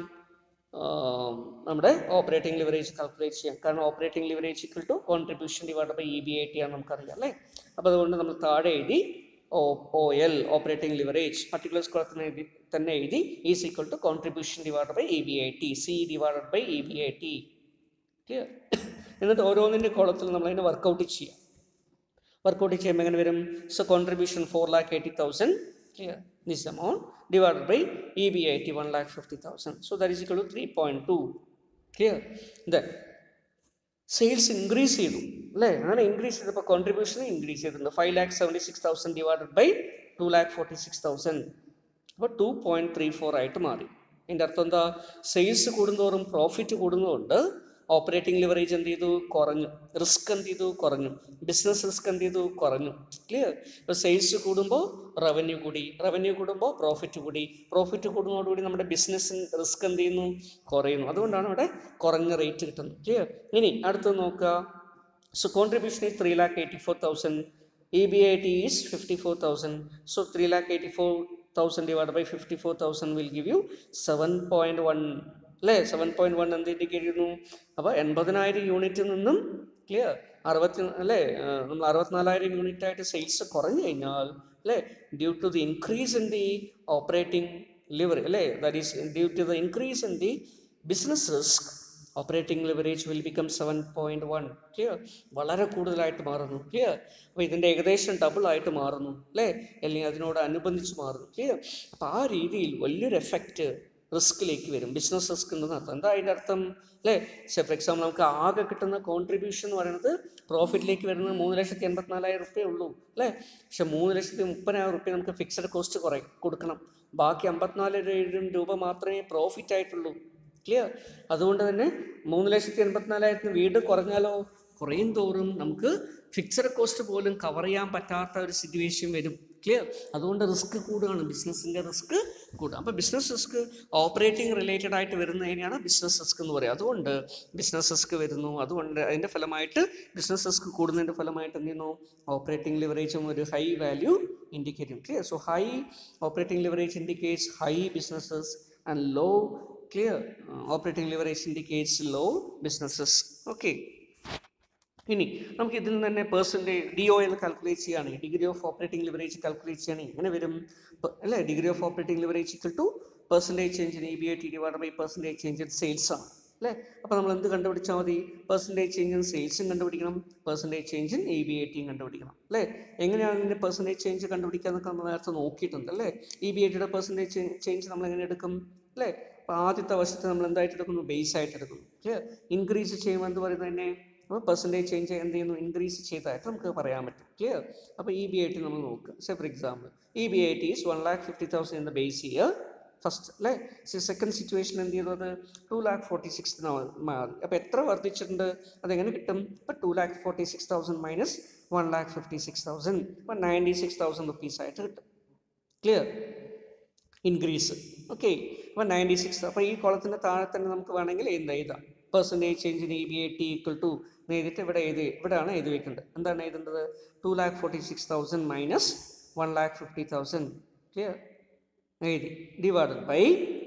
നമ്മുടെ ഓപ്പറേറ്റിംഗ് ലിവറേജ് കാൽക്കുലേറ്റ് ചെയ്യാം. കാരണം operating leverage equal to contribution divide by E B I T ആണ് നമുക്കറിയാം അല്ലേ? അപ്പോൾ അതുകൊണ്ട് നമ്മൾ താഴെ എഴുതി O O L operating leverage particular square എഴുതി തന്നെ എഴുതി is equal to contribution divide by E B I T, C divide by E B I T. Clear? എന്നിട്ട് ഓരോന്നിൻ്റെ കോളത്തിൽ നമ്മൾ അതിനെ വർക്കൗട്ട് ചെയ്യാം. വർക്കൗട്ട് ചെയ്യുമ്പോൾ എങ്ങനെ വരും? So contribution four lakh eighty thousand. Clear? This amount divide by E B I T one lakh fifty thousand. So that is equal to three point two. Clear? Then sales increase ചെയ്തു അല്ലേ? അങ്ങനെ increase ചെയ്തപ്പോൾ contribution increase ചെയ്തിട്ടുണ്ട്. Five lakh seventy six thousand divide by two lakh forty six thousand. അപ്പോൾ two point three four ആയിട്ട് മാറി. അതിൻ്റെ അർത്ഥം എന്താ? സെയിൽസ് കൂടുന്തോറും പ്രോഫിറ്റ് കൂടുന്നതുകൊണ്ട് ഓപ്പറേറ്റിംഗ് ലിവറേജ് എന്ത് ചെയ്തു? കുറഞ്ഞു. റിസ്ക് എന്ത് ചെയ്തു? കുറഞ്ഞു. ബിസിനസ് റിസ്ക് എന്ത് ചെയ്തു? കുറഞ്ഞു. ക്ലിയർ? ഇപ്പോൾ സെയിൽസ് കൂടുമ്പോൾ റവന്യൂ കൂടി, റവന്യൂ കൂടുമ്പോൾ പ്രോഫിറ്റ് കൂടി, പ്രോഫിറ്റ് കൂടുന്നതോടുകൂടി നമ്മുടെ ബിസിനസ് റിസ്ക് എന്ത് ചെയ്യുന്നു? കുറയുന്നു. അതുകൊണ്ടാണ് ഇവിടെ കുറഞ്ഞ റേറ്റ് കിട്ടുന്നത്. ക്ലിയർ? ഇനി അടുത്ത് നോക്കുക. So contribution is three lakh eighty four thousand, E B I T is fifty four thousand. So three lakh eighty four thousand divide by fifty four thousand will give you seven point one അല്ലേ? Seven point one എന്ത് indicate ചെയ്യുന്നു? അപ്പോൾ എൺപതിനായിരം യൂണിറ്റിൽ നിന്നും clear അറുപത്തി അല്ലേ നമ്മൾ അറുപത്തിനാലായിരം യൂണിറ്റ് ആയിട്ട് സെയിൽസ് കുറഞ്ഞു കഴിഞ്ഞാൽ അല്ലേ, due to the increase in the operating leverage അല്ലേ, that is due to the increase in the business risk, operating leverage will become seven point one. Clear? വളരെ കൂടുതലായിട്ട് മാറുന്നു. ക്ലിയർ? അപ്പോൾ ഇതിൻ്റെ ഏകദേശം ഡബിൾ ആയിട്ട് മാറുന്നു അല്ലേ, അല്ലെങ്കിൽ അതിനോട് അനുബന്ധിച്ച് മാറുന്നു. ക്ലിയർ? അപ്പോൾ ആ രീതിയിൽ വലിയൊരു എഫക്റ്റ് റിസ്കിലേക്ക് വരും. ബിസിനസ് റിസ്ക് ഉണ്ടെന്ന് അർത്ഥം. എന്താ അതിൻ്റെ അർത്ഥം അല്ലേ? ഫോർ എക്സാമ്പിൾ നമുക്ക് ആകെ കിട്ടുന്ന കോൺട്രിബ്യൂഷൻ എന്ന് പറയുന്നത് പ്രോഫിറ്റിലേക്ക് വരുന്നത് മൂന്ന് ലക്ഷത്തി എൺപത്തിനാലായിരം റുപ്യ ഉള്ളൂ അല്ലേ. പക്ഷെ മൂന്ന് ലക്ഷത്തി മുപ്പതിനായിരം റുപ്യ നമുക്ക് ഫിക്സഡ് കോസ്റ്റ് കുറേ കൊടുക്കണം. ബാക്കി അമ്പത്തിനാലായിരം രൂപ മാത്രമേ പ്രോഫിറ്റ് ആയിട്ടുള്ളൂ. ക്ലിയർ? അതുകൊണ്ട് തന്നെ മൂന്ന് ലക്ഷത്തി എൺപത്തിനാലായിരത്തിന് വീട് കുറഞ്ഞാലോ, കുറയും തോറും നമുക്ക് ഫിക്സഡ് കോസ്റ്റ് പോലും കവർ ചെയ്യാൻ പറ്റാത്ത ഒരു സിറ്റുവേഷൻ വരും. ക്ലിയർ? അതുകൊണ്ട് റിസ്ക് കൂടുകയാണ്, ബിസിനസ്സിൻ്റെ റിസ്ക് കൂടുക. അപ്പോൾ ബിസിനസ് റിസ്ക് ഓപ്പറേറ്റിംഗ് റിലേറ്റഡ് ആയിട്ട് വരുന്നതിനെയാണ് ബിസിനസ് റിസ്ക് എന്ന് പറയുക. അതുകൊണ്ട് ബിസിനസ് റിസ്ക് വരുന്നു. അതുകൊണ്ട് അതിൻ്റെ ഫലമായിട്ട് ബിസിനസ് റിസ്ക് കൂടുന്നതിൻ്റെ ഫലമായിട്ട് എന്ത് ചെയ്യുന്നു? ഓപ്പറേറ്റിംഗ് ലിവറേജും ഒരു ഹൈ വാല്യൂ ഇൻഡിക്കേറ്റ് ചെയ്യും. Clear? So high operating leverage indicates high businesses and low Clear? Uh, operating leverage indicates low businesses. Okay. ഇനി നമുക്ക് ഇതിൽ നിന്ന് തന്നെ percentage D O L calculate ചെയ്യുകയാണെങ്കിൽ degree of operating leverage calculate ചെയ്യുകയാണെങ്കിൽ എങ്ങനെ വരും അല്ലേ? Degree of operating leverage equal to percentage change in E B I T divide by percentage change in sales ആണ് അല്ലേ? അപ്പോൾ നമ്മൾ എന്ത് കണ്ടുപിടിച്ചാൽ മതി? പെർസെൻറ്റേജ് ചേഞ്ച് ഇൻ സെയിൽസും കണ്ടുപിടിക്കണം, percentage change in E B I ടിയും കണ്ടുപിടിക്കണം അല്ലേ? എങ്ങനെയാണ് ഇതിൻ്റെ പെർസെൻറ്റേജ് ചേഞ്ച് കണ്ടുപിടിക്കുക എന്നൊക്കെ നമ്മൾ നേരത്തെ നോക്കിയിട്ടുണ്ട് അല്ലേ? ഇ ബി ഐ ടിയുടെ പെർസെൻറ്റേജ് ചേഞ്ച് നമ്മൾ എങ്ങനെ എടുക്കും അല്ലേ? അപ്പോൾ ആദ്യത്തെ വർഷത്തെ നമ്മൾ എന്തായിട്ട് എടുക്കുന്നു? ബേസ് ആയിട്ട് എടുക്കുന്നു. ക്ലിയർ? ഇൻക്രീസ് ചെയ്യുമ്പോൾ എന്ത് പറയുന്നത് തന്നെ അപ്പോൾ പെർസെൻറ്റേജ് ചേഞ്ച് എന്ത് ചെയ്യുന്നു? ഇൻക്രീസ് ചെയ്തതായിട്ട് നമുക്ക് പറയാൻ പറ്റും. ക്ലിയർ? അപ്പോൾ ഇ ബി ഐ ടി നമ്മൾ നോക്കുക. Say for example E B I T is one lakh fifty thousand in the base year first അല്ലേ? സെക്കൻഡ് സിറ്റുവേഷൻ എന്ത് ചെയ്തത്? ടു ലാക്ക് ഫോർട്ടി സിക്സ് മാറി. അപ്പോൾ എത്ര വർദ്ധിച്ചിട്ടുണ്ട്? അതെങ്ങനെ കിട്ടും? ഇപ്പോൾ two lakh forty six thousand minus one lakh fifty six thousand അപ്പോൾ നയൻറ്റി സിക്സ് തൗസൻഡ് റുപ്പീസ് ആയിട്ട് കിട്ടും. ക്ലിയർ? ഇൻക്രീസ്. ഓക്കെ, അപ്പോൾ നയൻറ്റി സിക്സ്. അപ്പോൾ ഈ കോളത്തിൻ്റെ താഴെ തന്നെ നമുക്ക് വേണമെങ്കിൽ എന്ത് എഴുതാം? Percentage change in E B I T equal to എഴുതിയിട്ട് ഇവിടെ എഴുതി ഇവിടെയാണ് എഴുതി വെക്കേണ്ടത്. എന്താണ് എഴുതേണ്ടത്? Two lakh forty six thousand minus one lakh fifty thousand. Clear? എഴുതി divided by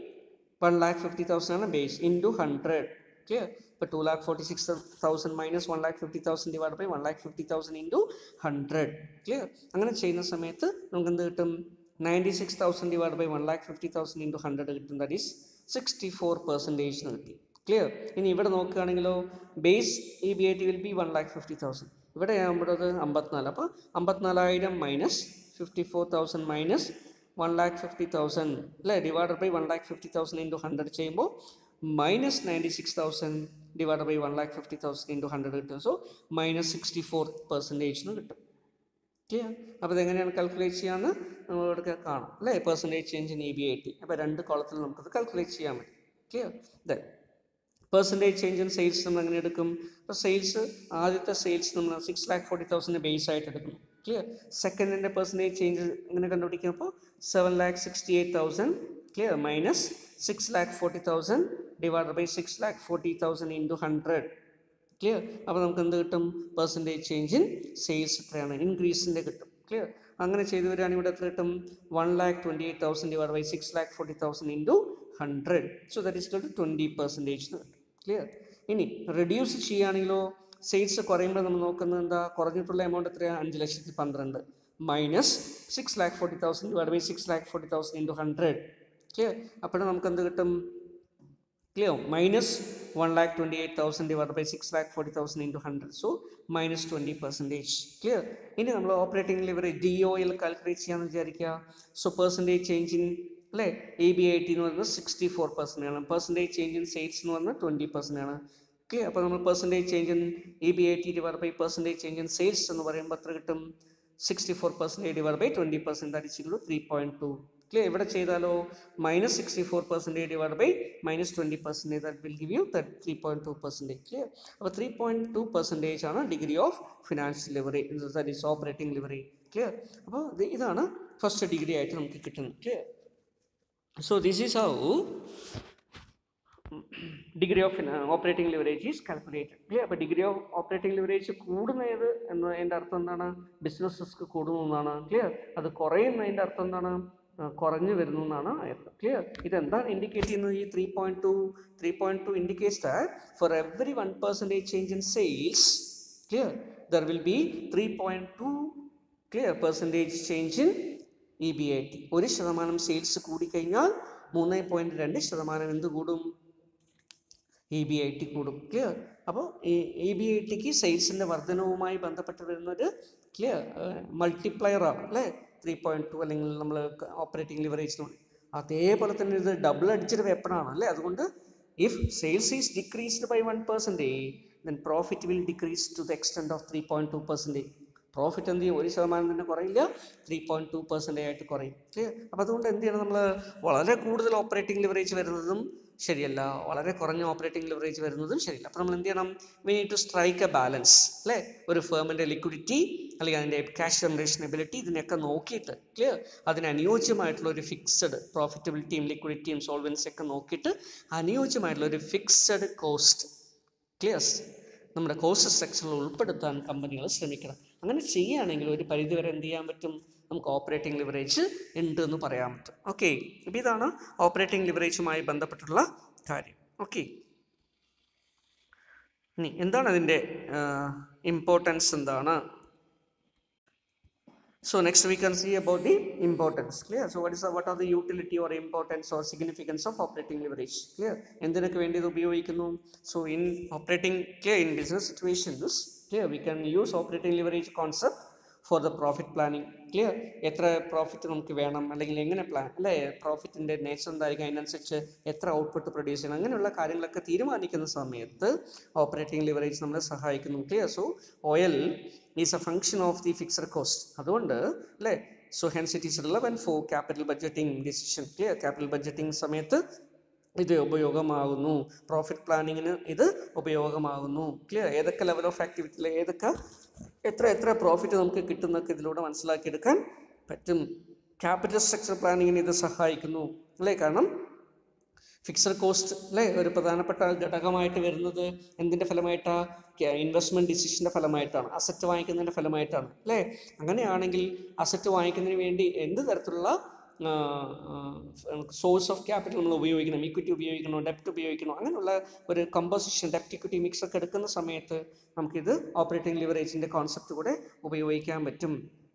one lakh fifty thousand ആണ് ബേസ് ഇൻറ്റു ഹൺഡ്രഡ്. ക്ലിയർ? ഇപ്പോൾ two lakh forty six thousand minus one lakh fifty thousand divide by one lakh fifty thousand into hundred. Clear? അങ്ങനെ ചെയ്യുന്ന സമയത്ത് നമുക്ക് എന്ത് കിട്ടും? Ninety six thousand divide by one lakh fifty thousand into hundred കിട്ടും. That is sixty four percentage എന്ന് കിട്ടി. Clear? ഇനി ഇവിടെ നോക്കുകയാണെങ്കിലോ base E B I T will be one lakh fifty thousand. ഇവിടെ ആകുമ്പോഴത് അമ്പത്തിനാല്. അപ്പോൾ അമ്പത്തിനാലായിരം minus fifty four thousand minus one lakh fifty thousand അല്ലേ? Divide by one lakh fifty thousand into hundred ചെയ്യുമ്പോൾ minus ninety six thousand divide by one lakh fifty thousand into hundred കിട്ടും. So minus sixty four percentage എന്ന് കിട്ടും. Clear? അപ്പോൾ ഇതെങ്ങനെയാണ് calculate ചെയ്യാമെന്ന് നമ്മളിവിടെ കാണാം അല്ലേ? Percentage change in E B I T. അപ്പോൾ രണ്ട് കോളത്തിൽ നമുക്കത് കാൽക്കുലേറ്റ് ചെയ്യാൻ പറ്റും. Clear? Then percentage change in sales നമ്മൾ എങ്ങനെ എടുക്കും? അപ്പോൾ സെയിൽസ് ആദ്യത്തെ സെയിൽസ് നമ്മൾ six lakh forty thousand base ആയിട്ട് എടുക്കുന്നു. ക്ലിയർ? സെക്കൻഡിൻ്റെ പെർസെൻറ്റേജ് ചേഞ്ച് എങ്ങനെ കണ്ടുപിടിക്കും? അപ്പോൾ seven lakh sixty eight thousand clear minus six lakh forty thousand divide by six lakh forty thousand into hundred. Clear? അപ്പോൾ നമുക്ക് എന്ത് കിട്ടും? പെർസെൻറ്റേജ് ചേഞ്ച് ഇൻ സെയിൽസ് എത്രയാണ്? ഇൻക്രീസിൻ്റെ കിട്ടും. ക്ലിയർ? അങ്ങനെ ചെയ്ത് വരികയാണെങ്കിൽ ഇവിടെ എത്ര കിട്ടും? One lakh twenty eight thousand divide by six lakh forty thousand into hundred. So that is two twenty percentage എന്ന് കിട്ടും. ക്ലിയർ? ഇനി റെഡ്യൂസ് ചെയ്യുകയാണെങ്കിലോ സെയിൽസ് കുറയുമ്പോൾ നമ്മൾ നോക്കുന്നത് എന്താ? കുറഞ്ഞിട്ടുള്ള എമൗണ്ട് എത്രയാണ്? അഞ്ച് ലക്ഷത്തി പന്ത്രണ്ട് minus six lakh forty thousand divide by six lakh forty thousand into hundred. Clear? അപ്പോൾ നമുക്ക് എന്ത് കിട്ടും? Clear? Minus one lakh twenty eight thousand divide by six lakh forty thousand into hundred. So minus twenty percentage. Clear? ഇനി നമ്മൾ operating leverage D O L calculate ചെയ്യാമെന്ന് വിചാരിക്കുക. So percentage change in അല്ലേ E B I T എന്ന് പറയുന്നത് sixty four percent ആണ്. Percentage change in sales എന്ന് പറഞ്ഞാൽ ട്വൻറ്റി പെർസെൻ്റ് ആണ്. ക്ലിയർ? അപ്പോൾ നമ്മൾ percentage change in E B I T divide by percentage change in sales എന്ന് പറയുമ്പോൾ എത്ര കിട്ടും? Sixty four percentage divide by twenty percent that is equal to three point two. Clear? ഇവിടെ ചെയ്താലോ minus sixty four percentage divide by minus twenty percentage that will give you three point two percentage. Clear? അപ്പോൾ three point two percentage ആണ് degree of financial leverage that is operating leverage. Clear? അപ്പോൾ ഇതാണ് first degree ആയിട്ട് നമുക്ക് കിട്ടുന്നത്. Clear? So this is how degree of operating leverage is calculated. Clear? അപ്പോൾ degree of operating leverage കൂടുന്നത് എന്നതിൻ്റെ അർത്ഥം എന്താണ്? ബിസിനസ് റിസ്ക് കൂടുന്നു എന്നാണ്. ക്ലിയർ? അത് കുറയുന്നതിൻ്റെ അർത്ഥം എന്താണ്? കുറഞ്ഞു വരുന്നു എന്നാണ് അർത്ഥം. ക്ലിയർ? ഇതെന്താണ് ഇൻഡിക്കേറ്റ് ചെയ്യുന്നത്? ഈ three point two three point two indicates that for every one percentage change in sales clear there will be three point two clear percentage change in E B I T. ഒരു ശതമാനം sales കൂടിക്കഴിഞ്ഞാൽ മൂന്ന് point രണ്ട് ശതമാനം എന്ത് കൂടും? E B I T കൂടും. Clear? അപ്പോൾ ഈ ഇ ബി ഐ ടിക്ക് സെയിൽസിൻ്റെ വർധനവുമായി ബന്ധപ്പെട്ട് വരുന്നൊരു ക്ലിയർ മൾട്ടിപ്ലയറാണ് അല്ലേ? ത്രീ പോയിൻറ്റ് ടു അല്ലെങ്കിൽ നമ്മൾ ഓപ്പറേറ്റിംഗ് ലിവറേജ്. അതേപോലെ തന്നെ ഇത് ഡബിൾ അഡിച്ചഡ് വെപ്പണാണ് അല്ലേ? അതുകൊണ്ട് if sales is decreased by one percentage then profit will decrease to the extent of three point two percentage. Profit എന്ത് ചെയ്യും? ഒരു ശതമാനം തന്നെ കുറയില്ല, ത്രീ പോയിൻറ്റ് ടു പെർസെൻറ്റേജ് ആയിട്ട് കുറയും. ക്ലിയർ? അപ്പോൾ അതുകൊണ്ട് എന്ത് ചെയ്യണം? നമ്മൾ വളരെ കൂടുതൽ ഓപ്പറേറ്റിംഗ് ലിവറേജ് വരുന്നതും ശരിയല്ല, വളരെ കുറഞ്ഞ ഓപ്പറേറ്റിംഗ് ലിവറേജ് വരുന്നതും ശരിയല്ല. അപ്പോൾ നമ്മൾ എന്ത് ചെയ്യണം? We need to strike a balance അല്ലേ? ഒരു ഫേമിൻ്റെ ലിക്വിഡിറ്റി അല്ലെങ്കിൽ അതിൻ്റെ ക്യാഷ് ജനറേഷൻ എബിലിറ്റി ഇതിനെയൊക്കെ നോക്കിയിട്ട് ക്ലിയർ അതിന് അനുയോജ്യമായിട്ടുള്ള ഒരു ഫിക്സഡ് പ്രോഫിറ്റബിലിറ്റിയും ലിക്വിഡിറ്റിയും സോൾവൻസി ഒക്കെ നോക്കിയിട്ട് അനുയോജ്യമായിട്ടുള്ള ഒരു ഫിക്സഡ് കോസ്റ്റ് ക്ലിയർ നമ്മുടെ കോസ്റ്റ് സ്ട്രക്ചറിൽ ഉൾപ്പെടുത്താൻ കമ്പനികൾ ശ്രമിക്കണം. അങ്ങനെ ചെയ്യുകയാണെങ്കിൽ ഒരു പരിധിവരെ എന്ത് ചെയ്യാൻ പറ്റും? നമുക്ക് ഓപ്പറേറ്റിംഗ് ലിവറേജ് ഉണ്ട് എന്ന് പറയാൻ പറ്റും. ഓക്കെ, അപ്പോൾ ഇതാണ് ഓപ്പറേറ്റിംഗ് ലിവറേജുമായി ബന്ധപ്പെട്ടുള്ള കാര്യം. ഓക്കെ, ഇനി എന്താണ് അതിൻ്റെ ഇമ്പോർട്ടൻസ് എന്താണ്? So next we can see about the importance. Clear? So what is the, what are the utility or importance or significance of operating leverage? Clear? എന്തിനൊക്കെ വേണ്ടി ഇത് ഉപയോഗിക്കുന്നു? So in operating, clear, in business situations, clear, we can use operating leverage concept for the profit planning. Clear? എത്ര profit നമുക്ക് വേണം, അല്ലെങ്കിൽ എങ്ങനെ plan അല്ലേ, പ്രോഫിറ്റിൻ്റെ നേച്ചർ എന്തായിരിക്കും, അതിനനുസരിച്ച് എത്ര ഔട്ട്പുട്ട് പ്രൊഡ്യൂസ് ചെയ്യണം, അങ്ങനെയുള്ള കാര്യങ്ങളൊക്കെ തീരുമാനിക്കുന്ന സമയത്ത് ഓപ്പറേറ്റിംഗ് ലിവറേജ് നമ്മളെ സഹായിക്കുന്നു. Clear? So O L is a function of the fixed cost. അതുകൊണ്ട് അല്ലേ, so hence it is relevant for capital budgeting decision. Clear? Capital budgeting സമയത്ത് ഇത് ഉപയോഗമാകുന്നു, പ്രോഫിറ്റ് പ്ലാനിങ്ങിന് ഇത് ഉപയോഗമാകുന്നു. ക്ലിയർ? ഏതൊക്കെ ലെവൽ ഓഫ് ആക്ടിവിറ്റിയിൽ ഏതൊക്കെ എത്ര എത്ര പ്രോഫിറ്റ് നമുക്ക് കിട്ടുന്നൊക്കെ ഇതിലൂടെ മനസ്സിലാക്കിയെടുക്കാൻ പറ്റും. ക്യാപിറ്റൽ സ്ട്രക്ചർ പ്ലാനിങ്ങിന് ഇത് സഹായിക്കുന്നു അല്ലേ, കാരണം ഫിക്സഡ് കോസ്റ്റ് അല്ലേ ഒരു പ്രധാനപ്പെട്ട ഘടകമായിട്ട് വരുന്നത് എന്തിൻ്റെ ഫലമായിട്ടാണ്? ഇൻവെസ്റ്റ്മെൻറ്റ് ഡിസിഷൻ്റെ ഫലമായിട്ടാണ്, അസറ്റ് വാങ്ങിക്കുന്നതിൻ്റെ ഫലമായിട്ടാണ് അല്ലേ. അങ്ങനെയാണെങ്കിൽ അസറ്റ് വാങ്ങിക്കുന്നതിന് വേണ്ടി എന്ത് തരത്തിലുള്ള സോഴ്സ് ഓഫ് ക്യാപിറ്റൽ നമ്മൾ ഉപയോഗിക്കണം, ഇക്വിറ്റി ഉപയോഗിക്കണോ, ഡെപ്റ്റ് ഉപയോഗിക്കണോ, അങ്ങനെയുള്ള ഒരു കമ്പോസിഷൻ, ഡെപ്റ്റ് ഇക്വിറ്റി മിക്സ് ഒക്കെ എടുക്കുന്ന സമയത്ത് നമുക്കിത് ഓപ്പറേറ്റിംഗ് ലിവറേജിൻ്റെ കോൺസെപ്റ്റ് കൂടെ ഉപയോഗിക്കാൻ പറ്റും.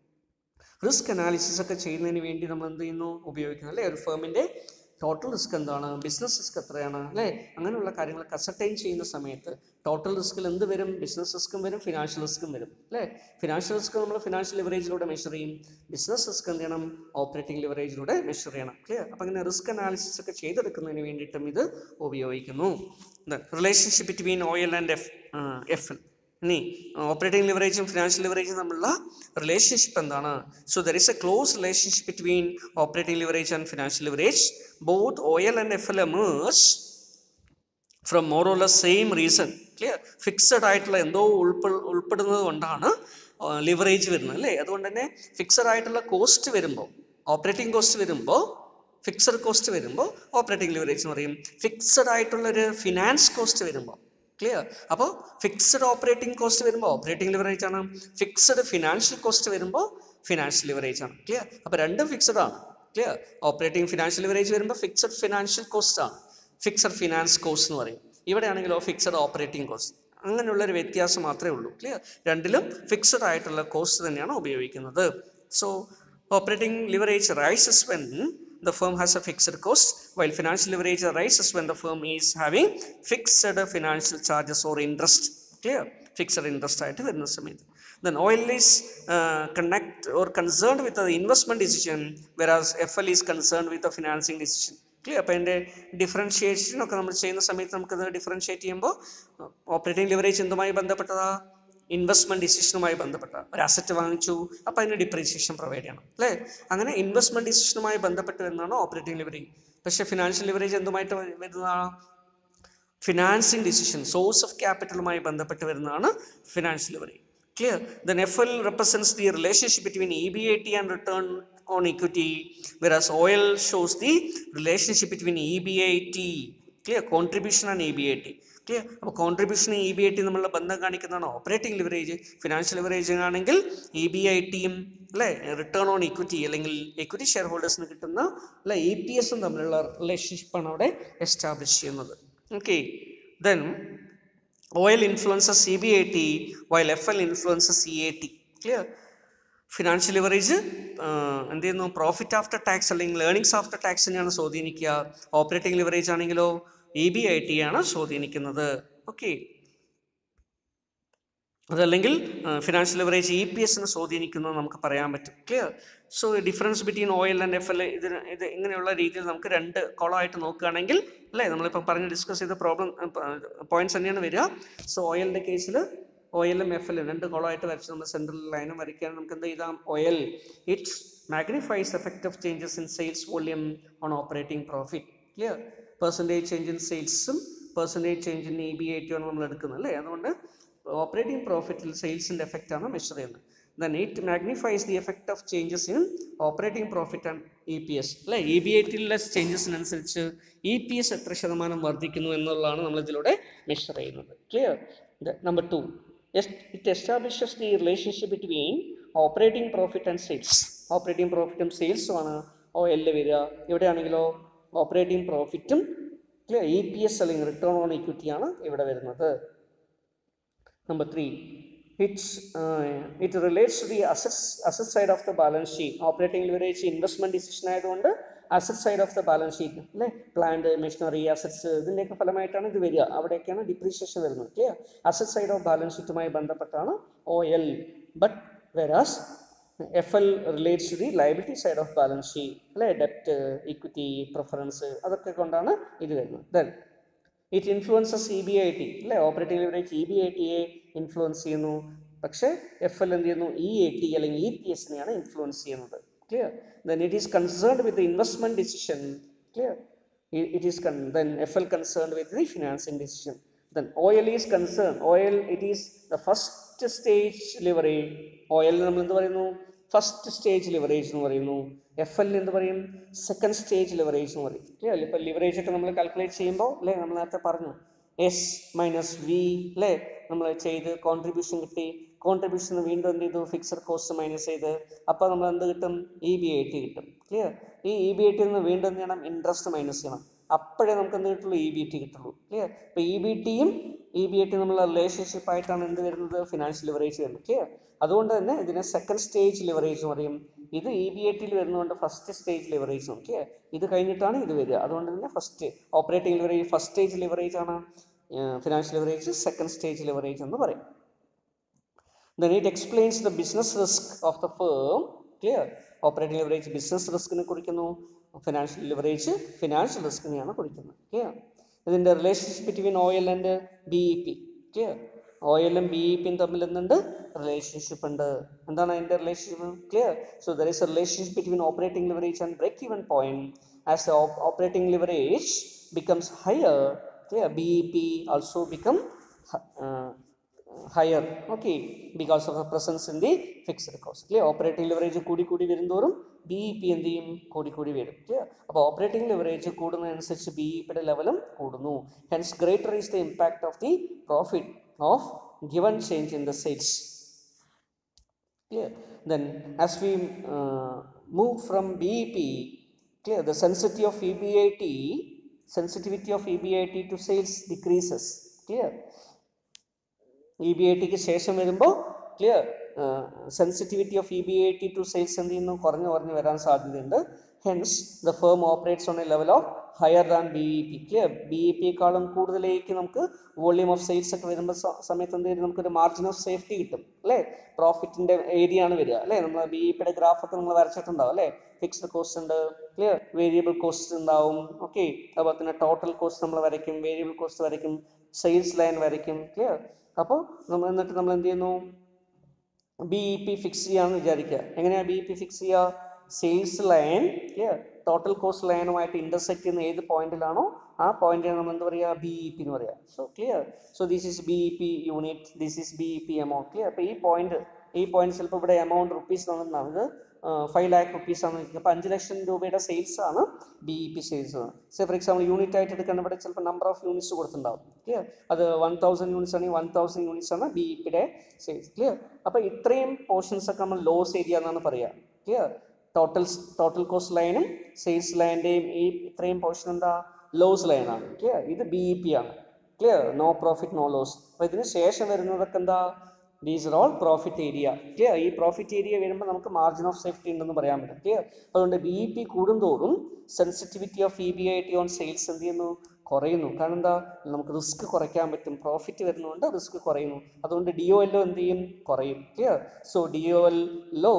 റിസ്ക് അനാലിസിസ് ഒക്കെ ചെയ്യുന്നതിന് വേണ്ടി നമ്മൾ എന്ത് ചെയ്യുന്നു, ഉപയോഗിക്കുന്നു അല്ലേ. ഒരു ഫേമിൻ്റെ ടോട്ടൽ റിസ്ക് എന്താണ്, ബിസിനസ് റിസ്ക് എത്രയാണ് അല്ലേ, അങ്ങനെയുള്ള കാര്യങ്ങളൊക്കെ അസർട്ടൈൻ ചെയ്യുന്ന സമയത്ത് ടോട്ടൽ റിസ്കിൽ എന്ത് വരും, ബിസിനസ് റിസ്ക്കും വരും, ഫിനാൻഷ്യൽ റിസ്ക്കും വരും അല്ലേ. ഫിനാൻഷ്യൽ റിസ്ക് നമ്മൾ ഫിനാൻഷ്യൽ ലിവറേജിലൂടെ മെഷർ ചെയ്യും, ബിസിനസ് റിസ്ക് എന്ത് ചെയ്യണം, ഓപ്പറേറ്റിംഗ് ലിവറേജിലൂടെ മെഷർ ചെയ്യണം. ക്ലിയർ? അപ്പം അങ്ങനെ റിസ്ക് അനാലിസിസ് ഒക്കെ ചെയ്തെടുക്കുന്നതിന് വേണ്ടിയിട്ടും ഇത് ഉപയോഗിക്കുന്നു. Relationship between O L and F F L. ഇനി ഓപ്പറേറ്റിംഗ് ലിവറേജും ഫിനാൻഷ്യൽ ലിവറേജും തമ്മിലുള്ള റിലേഷൻഷിപ്പ് എന്താണ്? So there is a close relationship between operating leverage and financial leverage. Both O L and F L emerges from more or less same reason. Clear? Fixed ആയിട്ടുള്ള എന്തോ ഉൾപ്പെ ഉൾപ്പെടുന്നത് കൊണ്ടാണ് leverage വരുന്നത് അല്ലേ. അതുകൊണ്ട് തന്നെ ഫിക്സഡ് ആയിട്ടുള്ള കോസ്റ്റ് വരുമ്പോൾ, ഓപ്പറേറ്റിംഗ് കോസ്റ്റ് വരുമ്പോൾ, ഫിക്സഡ് കോസ്റ്റ് വരുമ്പോൾ ഓപ്പറേറ്റിംഗ് ലിവറേജ് എന്ന് പറയും. ഫിക്സഡ് ആയിട്ടുള്ളൊരു ഫിനാൻസ് കോസ്റ്റ് വരുമ്പോൾ, ക്ലിയർ, അപ്പോൾ ഫിക്സഡ് ഓപ്പറേറ്റിംഗ് കോസ്റ്റ് വരുമ്പോൾ ഓപ്പറേറ്റിംഗ് ലിവറേജ് ആണ്, ഫിക്സഡ് ഫിനാൻഷ്യൽ കോസ്റ്റ് വരുമ്പോൾ ഫിനാൻഷ്യൽ ലിവറേജ് ആണ്. ക്ലിയർ? അപ്പോൾ രണ്ടും ഫിക്സഡ് ആണ്. ക്ലിയർ? ഓപ്പറേറ്റിംഗ് ഫിനാൻഷ്യൽ ലിവറേജ് വരുമ്പോൾ ഫിക്സഡ് ഫിനാൻഷ്യൽ കോസ്റ്റ് ആണ്, ഫിക്സഡ് ഫിനാൻസ് കോസ്റ്റ് എന്ന് പറയും. ഇവിടെയാണെങ്കിലോ ഫിക്സഡ് ഓപ്പറേറ്റിംഗ് കോസ്റ്റ്. അങ്ങനെയുള്ളൊരു വ്യത്യാസം മാത്രമേ ഉള്ളൂ. ക്ലിയർ? രണ്ടിലും ഫിക്സഡ് ആയിട്ടുള്ള കോസ്റ്റ് തന്നെയാണ് ഉപയോഗിക്കുന്നത്. So operating leverage rises when the firm has a fixed cost, while financial leverage arises when the firm is having fixed financial charges or interest. Clear? Fixed interest ആയിട്ട് വരുന്ന സമയത്ത്. Then oil is uh, connect or concerned with the investment decision, whereas F L is concerned with the financing decision. Clear? അപ്പോൾ അതിൻ്റെ differentiation ഒക്കെ നമ്മൾ ചെയ്യുന്ന സമയത്ത് നമുക്കത് ഡിഫറൻഷിയേറ്റ് ചെയ്യുമ്പോൾ ഓപ്പറേറ്റിംഗ് ലിവറേജ് എന്തുമായി ബന്ധപ്പെട്ടതാ? ഇൻവെസ്റ്റ്മെൻറ്റ് ഡിസിഷനുമായി ബന്ധപ്പെട്ട ഒരു അസറ്റ് വാങ്ങിച്ചു, അപ്പോൾ അതിന് ഡിപ്രീസിയേഷൻ പ്രൊവൈഡ് ചെയ്യണം അല്ലേ. അങ്ങനെ ഇൻവെസ്റ്റ്മെൻറ്റ് ഡിസിഷനുമായി ബന്ധപ്പെട്ട് വരുന്നതാണ് ഓപ്പറേറ്റിംഗ് ലിവറേജ്. പക്ഷേ ഫിനാൻഷ്യൽ ലിവറേജ് എന്തുമായിട്ട് വരുന്നതാണ്? ഫിനാൻസിങ് ഡിസിഷൻ, സോഴ്സ് ഓഫ് ക്യാപിറ്റലുമായി ബന്ധപ്പെട്ട് വരുന്നതാണ് financial leverage. Clear? Then F L represents the relationship between E B I T and return on equity, whereas O L shows the relationship between E B I T, clear, contribution and E B I T. Clear? അപ്പോൾ കോൺട്രിബ്യൂഷനും E B I T നമ്മളുടെ ബന്ധം കാണിക്കുന്നതാണ് operating leverage. Financial leverage ആണെങ്കിൽ E B I ടിയും അല്ലേ return on equity അല്ലെങ്കിൽ equity share ഹോൾഡേഴ്സിന് കിട്ടുന്ന അല്ലെ ഇ പി എസും തമ്മിലുള്ള റിലേഷൻഷിപ്പാണ് അവിടെ എസ്റ്റാബ്ലിഷ് ചെയ്യുന്നത്. Okay, then O L influences E B I T while F L influences E A T. Clear? Financial leverage എന്ത് ചെയ്യുന്നു? പ്രോഫിറ്റ് ആഫ്റ്റർ ടാക്സ് അല്ലെങ്കിൽ ഏർണിങ്സ് ആഫ്റ്റർ ടാക്സിനെയാണ് സ്വാധീനിക്കുക. ഓപ്പറേറ്റിംഗ് ലിവറേജ് ആണെങ്കിലോ ഇ ബി ഐ ടി ആണ് സ്വാധീനിക്കുന്നത്. ഓക്കെ, അതല്ലെങ്കിൽ ഫിനാൻഷ്യൽ ലിവറേജ് ഇ പി എസിനെ സ്വാധീനിക്കുന്നത് നമുക്ക് പറയാൻ പറ്റും. Clear? So difference between O L and F L ഇതിന് ഇത് ഇങ്ങനെയുള്ള രീതിയിൽ നമുക്ക് രണ്ട് കോളമായിട്ട് നോക്കുകയാണെങ്കിൽ അല്ലേ, നമ്മളിപ്പം പറഞ്ഞ് ഡിസ്കസ് ചെയ്ത പ്രോബ്ലം പോയിന്റ്സ് തന്നെയാണ് വരിക. സോ ഓയിലിൻ്റെ കേസിൽ ഓയിലും എഫ് എല്ലും രണ്ട് കോളമായിട്ട് വരച്ച് നമ്മൾ സെൻട്രൽ ലൈനും വരയ്ക്കാൻ നമുക്ക് എന്ത് ചെയ്താം? O L it magnifies effect of changes in sales volume on operating profit. Clear? Percentage change in സെയിൽസും percentage change in E B I T ആണ് നമ്മൾ എടുക്കുന്നത് അല്ലേ. അതുകൊണ്ട് ഓപ്പറേറ്റിംഗ് പ്രോഫിറ്റിൽ സെയിൽസിൻ്റെ എഫക്റ്റാണ് മെഷർ ചെയ്യുന്നത്. Then it magnifies the effect of changes in operating profit and E P S അല്ലേ. ഇ ബി ഐ ടിയിലെ ചേഞ്ചസിനനുസരിച്ച് ഇ പി എസ് എത്ര ശതമാനം വർദ്ധിക്കുന്നു എന്നുള്ളതാണ് നമ്മളിതിലൂടെ മെഷർ ചെയ്യുന്നത്. Clear? Number two, it establishes the relationship between operating profit and sales. Operating പ്രോഫിറ്റും സെയിൽസുമാണ് ഓ എല്ല് വരിക. ഇവിടെയാണെങ്കിലോ ഓപ്പറേറ്റിംഗ് പ്രോഫിറ്റും ക്ലിയർ. ഇ പി എസ് അല്ലെങ്കിൽ റിട്ടേൺ ഓൺ ഇക്വിറ്റിയാണ് ഇവിടെ വരുന്നത്. Number three, it's it relates to the assets asset side of the balance sheet. Operating leverage investment decision ആയതുകൊണ്ട് asset side of the balance sheet അല്ലേ, plant machinery assets ഇതിൻ്റെയൊക്കെ ഫലമായിട്ടാണ് ഇത് വരിക. അവിടെയൊക്കെയാണ് ഡിപ്രീസിയേഷൻ വരുന്നത്. Clear. Asset side of balance ഷീറ്റുമായി ബന്ധപ്പെട്ടാണ് O L. But whereas F L relates to the liability side of balance sheet അല്ലേ, ഡെപ്റ്റ്, ഇക്വിറ്റി, പ്രിഫറൻസ് അതൊക്കെ കൊണ്ടാണ് ഇത് വരുന്നത്. Then it influences E B I T അല്ലേ, operating leverage E B I ടിയെ ഇൻഫ്ലുവൻസ് ചെയ്യുന്നു. പക്ഷേ എഫ് എൽ എന്ത് ചെയ്യുന്നു, ഇ എ ടി അല്ലെങ്കിൽ ഇ പി എസിനെയാണ് ഇൻഫ്ലുവൻസ് ചെയ്യുന്നത്. Clear. Then it is concerned with the investment decision. Clear. It is con then F L concerned with the financing decision. Then O L is concerned. O L it is the first stage leverage. O L നമ്മൾ എന്ത് പറയുന്നു, first stage leverage എന്ന് പറയുന്നു. F L എന്ത് പറയും, second stage leverage എന്ന് പറയും. Clear. ഇപ്പോൾ ലിവറേജ് ഒക്കെ നമ്മൾ കാൽക്കുലേറ്റ് ചെയ്യുമ്പോൾ അല്ലേ, നമ്മൾ നേരത്തെ പറഞ്ഞു എസ് മൈനസ് വി അല്ലേ, നമ്മൾ ചെയ്ത് കോൺട്രിബ്യൂഷൻ കിട്ടി. കോൺട്രിബ്യൂഷൻ വീണ്ടും എന്ത് ചെയ്തു, ഫിക്സഡ് കോസ്റ്റ് മൈനസ് ചെയ്ത്, അപ്പോൾ നമ്മൾ എന്ത് കിട്ടും, ഇ ബി ഐ ടി കിട്ടും. ക്ലിയർ. ഈ ഇ ബി ഐ ടിയിൽ നിന്ന് വീണ്ടും എന്ത് ചെയ്യണം, ഇൻട്രസ്റ്റ് മൈനസ് ചെയ്യണം. അപ്പോഴേ നമുക്ക് എന്ത് കിട്ടുള്ളൂ, ഇ ബി ടി കിട്ടുള്ളൂ. ക്ലിയർ. ഇപ്പോൾ ഇ ബി ടിയും ഇ ബി ഐ ടി നമ്മളെ റിലേഷൻഷിപ്പ് ആയിട്ടാണ് എന്ത് വരുന്നത്, ഫിനാൻഷ്യൽ ലിവറേജ് വരുന്നത്. ക്ലിയർ. അതുകൊണ്ട് തന്നെ ഇതിനെ സെക്കൻഡ് സ്റ്റേജ് ലിവറേജ് എന്ന് പറയും. ഇത് ഇ ബി ഐ ടിയിൽ വരുന്നതുകൊണ്ട് ഫസ്റ്റ് സ്റ്റേജ് ലിവറേജ് നോക്കിയേ, ഇത് കഴിഞ്ഞിട്ടാണ് ഇത് വരിക. അതുകൊണ്ട് തന്നെ first operating leverage first stage leverage ആണ്, financial leverage second stage leverage എന്ന് പറയും. Then it explains the business risk of the firm. Clear. Operating leverage business risk ne kurikkunnu, financial leverage financial risk neയാണ് കുറിക്കുന്നത്. Clear. ഇതിന്റെ relationship between O L and B E P. Clear. O L ഉം B E P ഉം തമ്മിൽ എന്തുണ്ട്, relationship ഉണ്ട്. എന്താണ് അതിന്റെ relationship? Clear. So there is a relationship between operating leverage and break even point. As the op operating leverage becomes higher, clear, B E P also become uh, higher, okay, because of the presence in the fixed cost. Clear. Operating leverage കൂടി കൂടി വരുന്തോറും B E P എന്ത് ചെയ്യും, കൂടി കൂടി വരും. Clear. അപ്പോൾ operating leverage കൂടുന്നതനുസരിച്ച് B E P യുടെ ലെവലും കൂടുന്നു. Hence greater is the impact of the profit of given change in the sales. Clear. Then as we uh, move from B E P, clear, the sensitivity of E B I T sensitivity of E B I T to sales decreases. Clear. E B I ടിക്ക് ശേഷം വരുമ്പോൾ clear sensitivity of E B I T to sales എന്ത് ചെയ്യുന്നു, കുറഞ്ഞു കുറഞ്ഞു വരാൻ സാധ്യതയുണ്ട്. Hence the firm operates on a level of higher than B E P. Clear. B E പിയെക്കാളും കൂടുതലേക്ക് നമുക്ക് വോള്യൂം ഓഫ് സെയിൽസ് ഒക്കെ വരുമ്പോൾ സമയത്ത് എന്ത് ചെയ്യും, നമുക്കൊരു മാർജിൻ ഓഫ് സേഫ്റ്റി കിട്ടും അല്ലേ, പ്രോഫിറ്റിൻ്റെ ഏരിയ ആണ് വരിക അല്ലേ. നമ്മൾ ബി ഇ പിയുടെ ഗ്രാഫൊക്കെ നമ്മൾ വരച്ചിട്ടുണ്ടാവും അല്ലേ. ഫിക്സ്ഡ് കോസ്റ്റ് ഉണ്ട്, ക്ലിയർ, വേരിയബിൾ കോസ്റ്റ് ഉണ്ടാവും, ഓക്കെ. അതുപോലെ തന്നെ ടോട്ടൽ കോസ്റ്റ് നമ്മൾ വരയ്ക്കും, വേരിയബിൾ കോസ്റ്റ് വരയ്ക്കും, സെയിൽസ് ലൈൻ വരയ്ക്കും. ക്ലിയർ. അപ്പോൾ നമ്മൾ എന്നിട്ട് നമ്മൾ എന്ത് ചെയ്യുന്നു, ബി ഇ പി ഫിക്സ് ചെയ്യാമെന്ന് വിചാരിക്കുക. എങ്ങനെയാണ് ബി ഇ പി ഫിക്സ് ചെയ്യുക, sales line clear total cost ലൈനുമായിട്ട് ഇൻ്റർസെക്ട് ചെയ്യുന്ന ഏത് പോയിന്റിലാണോ ആ പോയിന്റിനെ നമ്മൾ എന്താ പറയുക, ബി ഇ പി എന്ന് പറയുക. So clear. So this is B E P unit, this is B E P amount. Clear. അപ്പോൾ ഈ പോയിന്റ് ഈ പോയിന്റ് ചിലപ്പോൾ ഇവിടെ എമൗണ്ട് റുപ്പീസ് തന്നിട്ടുണ്ടാവും, ഇത് ഫൈവ് ലാക്ക് റുപ്പീസ് ആണ്. അപ്പോൾ അഞ്ച് ലക്ഷം രൂപയുടെ സെയിൽസ് ആണ് B E P sales. Say for example unit ആയിട്ട് എടുക്കുന്ന ഇവിടെ ചിലപ്പോൾ നമ്പർ ഓഫ് യൂണിറ്റ്സ് കൊടുത്തിട്ടുണ്ടാവും. ക്ലിയർ. അത് വൺ തൗസൻഡ് യൂണിറ്റ്സ് ആണെങ്കിൽ വൺ തൗസൻഡ് യൂണിറ്റ്സ് ആണ് ബി ഇ പിയുടെ സെയിൽസ്. ക്ലിയർ. അപ്പോൾ ഇത്രയും പോർഷൻസ് ഒക്കെ നമ്മൾ ലോസ് ഏരിയ എന്നാണ് പറയുക. ക്ലിയർ. ടോട്ടൽ ടോട്ടൽ കോസ്റ്റ് ലൈനും സെയിൽസ് ലൈൻ്റെയും ഈ ഇത്രയും പോർഷൻ എന്താ, ലോസ് ലൈനാണ്. ക്ലിയർ. ഇത് ബി ഇ പി ആണ്. Clear. No profit no loss. അപ്പോൾ ഇതിന് ശേഷം വരുന്നതൊക്കെ എന്താ, these are all profit area. Clear. ഈ പ്രോഫിറ്റ് ഏരിയ വരുമ്പോൾ നമുക്ക് മാർജിൻ ഓഫ് സേഫ്റ്റി ഉണ്ടെന്ന് പറയാൻ പറ്റും. ക്ലിയർ. അതുകൊണ്ട് ബി ഇ പി കൂടുന്തോറും sensitivity of E B I T on sales എന്ത് ചെയ്യുന്നു, കുറയുന്നു. കാരണം എന്താ, നമുക്ക് റിസ്ക് കുറയ്ക്കാൻ പറ്റും, പ്രോഫിറ്റ് വരുന്നതുകൊണ്ട് റിസ്ക് കുറയുന്നു. അതുകൊണ്ട് ഡി ഒ എൽ ഒ എന്ത് ചെയ്യും, കുറയും. Clear. So D O L low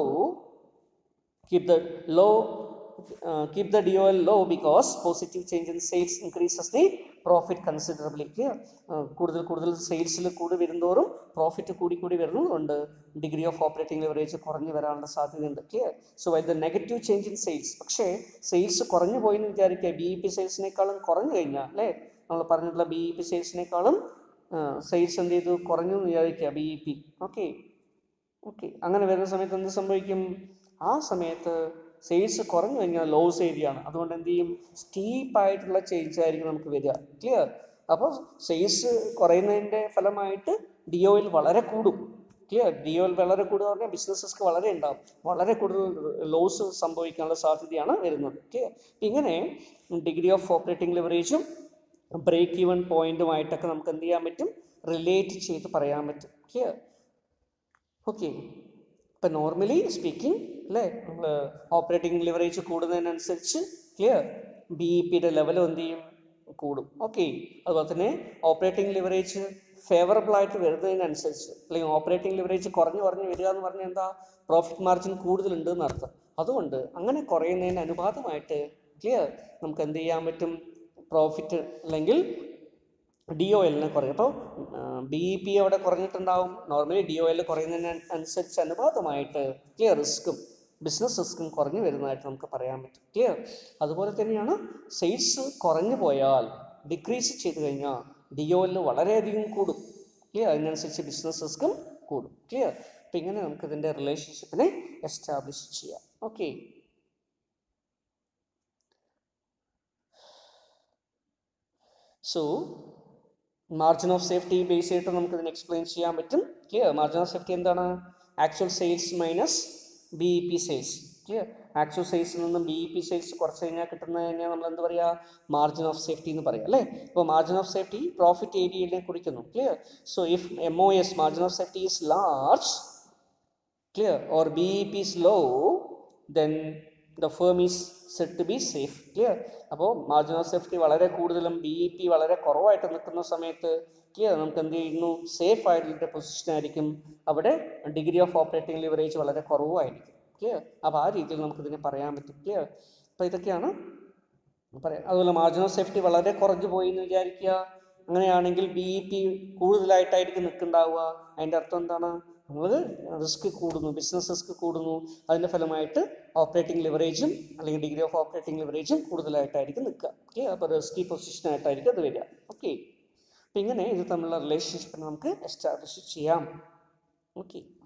keep the low uh, keep the D O L low because positive change in sales increases the profit considerably. Clear. കൂടുതൽ കൂടുതൽ സെയിൽസിൽ കൂടി വരുന്നതോറും profit കൂടി കൂടി വരുന്നതുകൊണ്ട് degree of operating leverage കുറഞ്ഞു വരാനുള്ള സാധ്യതയുണ്ട്. Clear. So why the negative change in sales, പക്ഷേ സെയിൽസ് കുറഞ്ഞു പോയി എന്ന് വിചാരിക്കുക, ബി ഇ പി സെയിൽസിനേക്കാളും കുറഞ്ഞു കഴിഞ്ഞാൽ അല്ലേ, നമ്മൾ പറഞ്ഞിട്ടുള്ള ബി ഇ പി സെയിൽസിനേക്കാളും സെയിൽസ് എന്ത് ചെയ്തു, കുറഞ്ഞു എന്ന് വിചാരിക്കുക B E P. Okay okay അങ്ങനെ വരുന്ന സമയത്ത് എന്ത് സംഭവിക്കും, ആ സമയത്ത് സെയിൽസ് കുറഞ്ഞു കഴിഞ്ഞാൽ ലോസ് ഏരിയ ആണ്. അതുകൊണ്ട് എന്ത് ചെയ്യും, സ്റ്റീപ്പായിട്ടുള്ള ചേഞ്ച് ആയിരിക്കും നമുക്ക് വരിക. ക്ലിയർ. അപ്പോൾ സെയിൽസ് കുറയുന്നതിൻ്റെ ഫലമായിട്ട് ഡി ഒ എൽ വളരെ കൂടും. ക്ലിയർ. ഡി ഒ എൽ വളരെ കൂടുക പറഞ്ഞാൽ ബിസിനസ്സസ്ക്ക് വളരെ ഉണ്ടാവും, വളരെ കൂടുതൽ ലോസ് സംഭവിക്കാനുള്ള സാധ്യതയാണ് വരുന്നത്. ക്ലിയർ. ഇങ്ങനെ ഡിഗ്രി ഓഫ് ഓപ്പറേറ്റിംഗ് ലിവറേജും ബ്രേക്ക് ഈവൻ പോയിന്റുമായിട്ടൊക്കെ നമുക്ക് എന്ത് ചെയ്യാൻ പറ്റും, റിലേറ്റ് ചെയ്ത് പറയാൻ പറ്റും. ക്ലിയർ? ഓക്കെ. ഇപ്പം നോർമലി സ്പീക്കിംഗ് അല്ലേ, നമ്മൾ ഓപ്പറേറ്റിംഗ് ലിവറേജ് കൂടുന്നതിനനുസരിച്ച് ക്ലിയർ ബി ഇ പിയുടെ ലെവലും എന്ത് ചെയ്യും, കൂടും. ഓക്കെ. അതുപോലെ തന്നെ ഓപ്പറേറ്റിംഗ് ലിവറേജ് ഫേവറബിൾ ആയിട്ട് വരുന്നതിനനുസരിച്ച്, അല്ലെങ്കിൽ ഓപ്പറേറ്റിംഗ് ലിവറേജ് കുറഞ്ഞു കുറഞ്ഞ് വരിക എന്ന് പറഞ്ഞാൽ എന്താ, പ്രോഫിറ്റ് മാർജിൻ കൂടുതലുണ്ട് എന്നർത്ഥം. അതുകൊണ്ട് അങ്ങനെ കുറയുന്നതിന് അനുപാതമായിട്ട് ക്ലിയർ നമുക്ക് എന്ത് ചെയ്യാൻ പറ്റും, പ്രോഫിറ്റ് അല്ലെങ്കിൽ ഡി ഒ എല്ലിനെ കുറയും. അപ്പോൾ ബി ഇ പി അവിടെ കുറഞ്ഞിട്ടുണ്ടാവും. നോർമലി ഡി ഒ എൽ കുറയുന്നതിന് അനുസരിച്ച് അനുപാതമായിട്ട് ക്ലിയർ റിസ്ക്കും ബിസിനസ് റിസ്ക്കും കുറഞ്ഞു വരുന്നതായിട്ട് നമുക്ക് പറയാൻ പറ്റും. ക്ലിയർ? അതുപോലെ തന്നെയാണ് സെയിൽസ് കുറഞ്ഞു പോയാൽ, ഡിക്രീസ് ചെയ്ത് കഴിഞ്ഞാൽ ഡി ഒ എൽ വളരെയധികം കൂടും. ക്ലിയർ? അതിനനുസരിച്ച് ബിസിനസ് റിസ്ക്കും കൂടും. ക്ലിയർ? അപ്പം ഇങ്ങനെ നമുക്ക് ഇതിൻ്റെ റിലേഷൻഷിപ്പിനെ എസ്റ്റാബ്ലിഷ് ചെയ്യാം. Okay. So margin of safety base ചെയ്തിട്ട് നമുക്ക് ഇതിനെ എക്സ്പ്ലെയിൻ ചെയ്യാൻ പറ്റും. ക്ലിയർ? മാർജിൻ ഓഫ് സേഫ്റ്റി എന്താണ്? Actual sales minus B E P sales. Clear? Actual സെയിൽസിൽ നിന്നും ബി ഇ പി സെയിൽസ് കുറച്ച് കഴിഞ്ഞാൽ കിട്ടുന്നത് കഴിഞ്ഞാൽ നമ്മൾ എന്താ പറയുക, മാർജിൻ ഓഫ് സേഫ്റ്റി എന്ന് പറയാം അല്ലേ. ഇപ്പോൾ മാർജിൻ ഓഫ് സേഫ്റ്റി പ്രോഫിറ്റ് ഏരിയയിലെ കുറിക്കുന്നു. Clear? So if M O S margin of safety is large, clear, or B E P is low, then the firm is said to be safe. Clear? അപ്പോൾ margin of safety വളരെ കൂടുതലും B E P വളരെ കുറവായിട്ട് നിൽക്കുന്ന സമയത്ത് clear നമുക്ക് എന്ത് ചെയ്യുന്നു, സേഫ് ആയിട്ടുള്ള പൊസിഷൻ ആയിരിക്കും. അവിടെ ഡിഗ്രി ഓഫ് ഓപ്പറേറ്റിംഗ് ലിവറേജ് വളരെ കുറവായിരിക്കും. ക്ലിയർ? അപ്പോൾ ആ രീതിയിൽ നമുക്കിതിനെ പറയാൻ പറ്റും. ക്ലിയർ? അപ്പോൾ ഇതൊക്കെയാണ് പറയാം. അതുപോലെ മാർജിൻ ഓഫ് സേഫ്റ്റി വളരെ കുറഞ്ഞു പോയി എന്ന് വിചാരിക്കുക. അങ്ങനെയാണെങ്കിൽ ബി ഇ പി കൂടുതലായിട്ടായിരിക്കും നിൽക്കുന്നുണ്ടാവുക. അതിൻ്റെ അർത്ഥം എന്താണ്, നമ്മൾ റിസ്ക് കൂടുന്നു, ബിസിനസ് റിസ്ക് കൂടുന്നു. അതിൻ്റെ ഫലമായിട്ട് ഓപ്പറേറ്റിംഗ് ലിവറേജും അല്ലെങ്കിൽ ഡിഗ്രി ഓഫ് ഓപ്പറേറ്റിംഗ് ലിവറേജും കൂടുതലായിട്ടായിരിക്കും നിൽക്കുക. ഓക്കെ. അപ്പോൾ റിസ്കി പൊസിഷനായിട്ടായിരിക്കും അത് വരിക. ഓക്കെ. അപ്പം ഇങ്ങനെ ഇത് തമ്മിലുള്ള റിലേഷൻഷിപ്പ് നമുക്ക് എസ്റ്റാബ്ലിഷ് ചെയ്യാം. ഓക്കെ.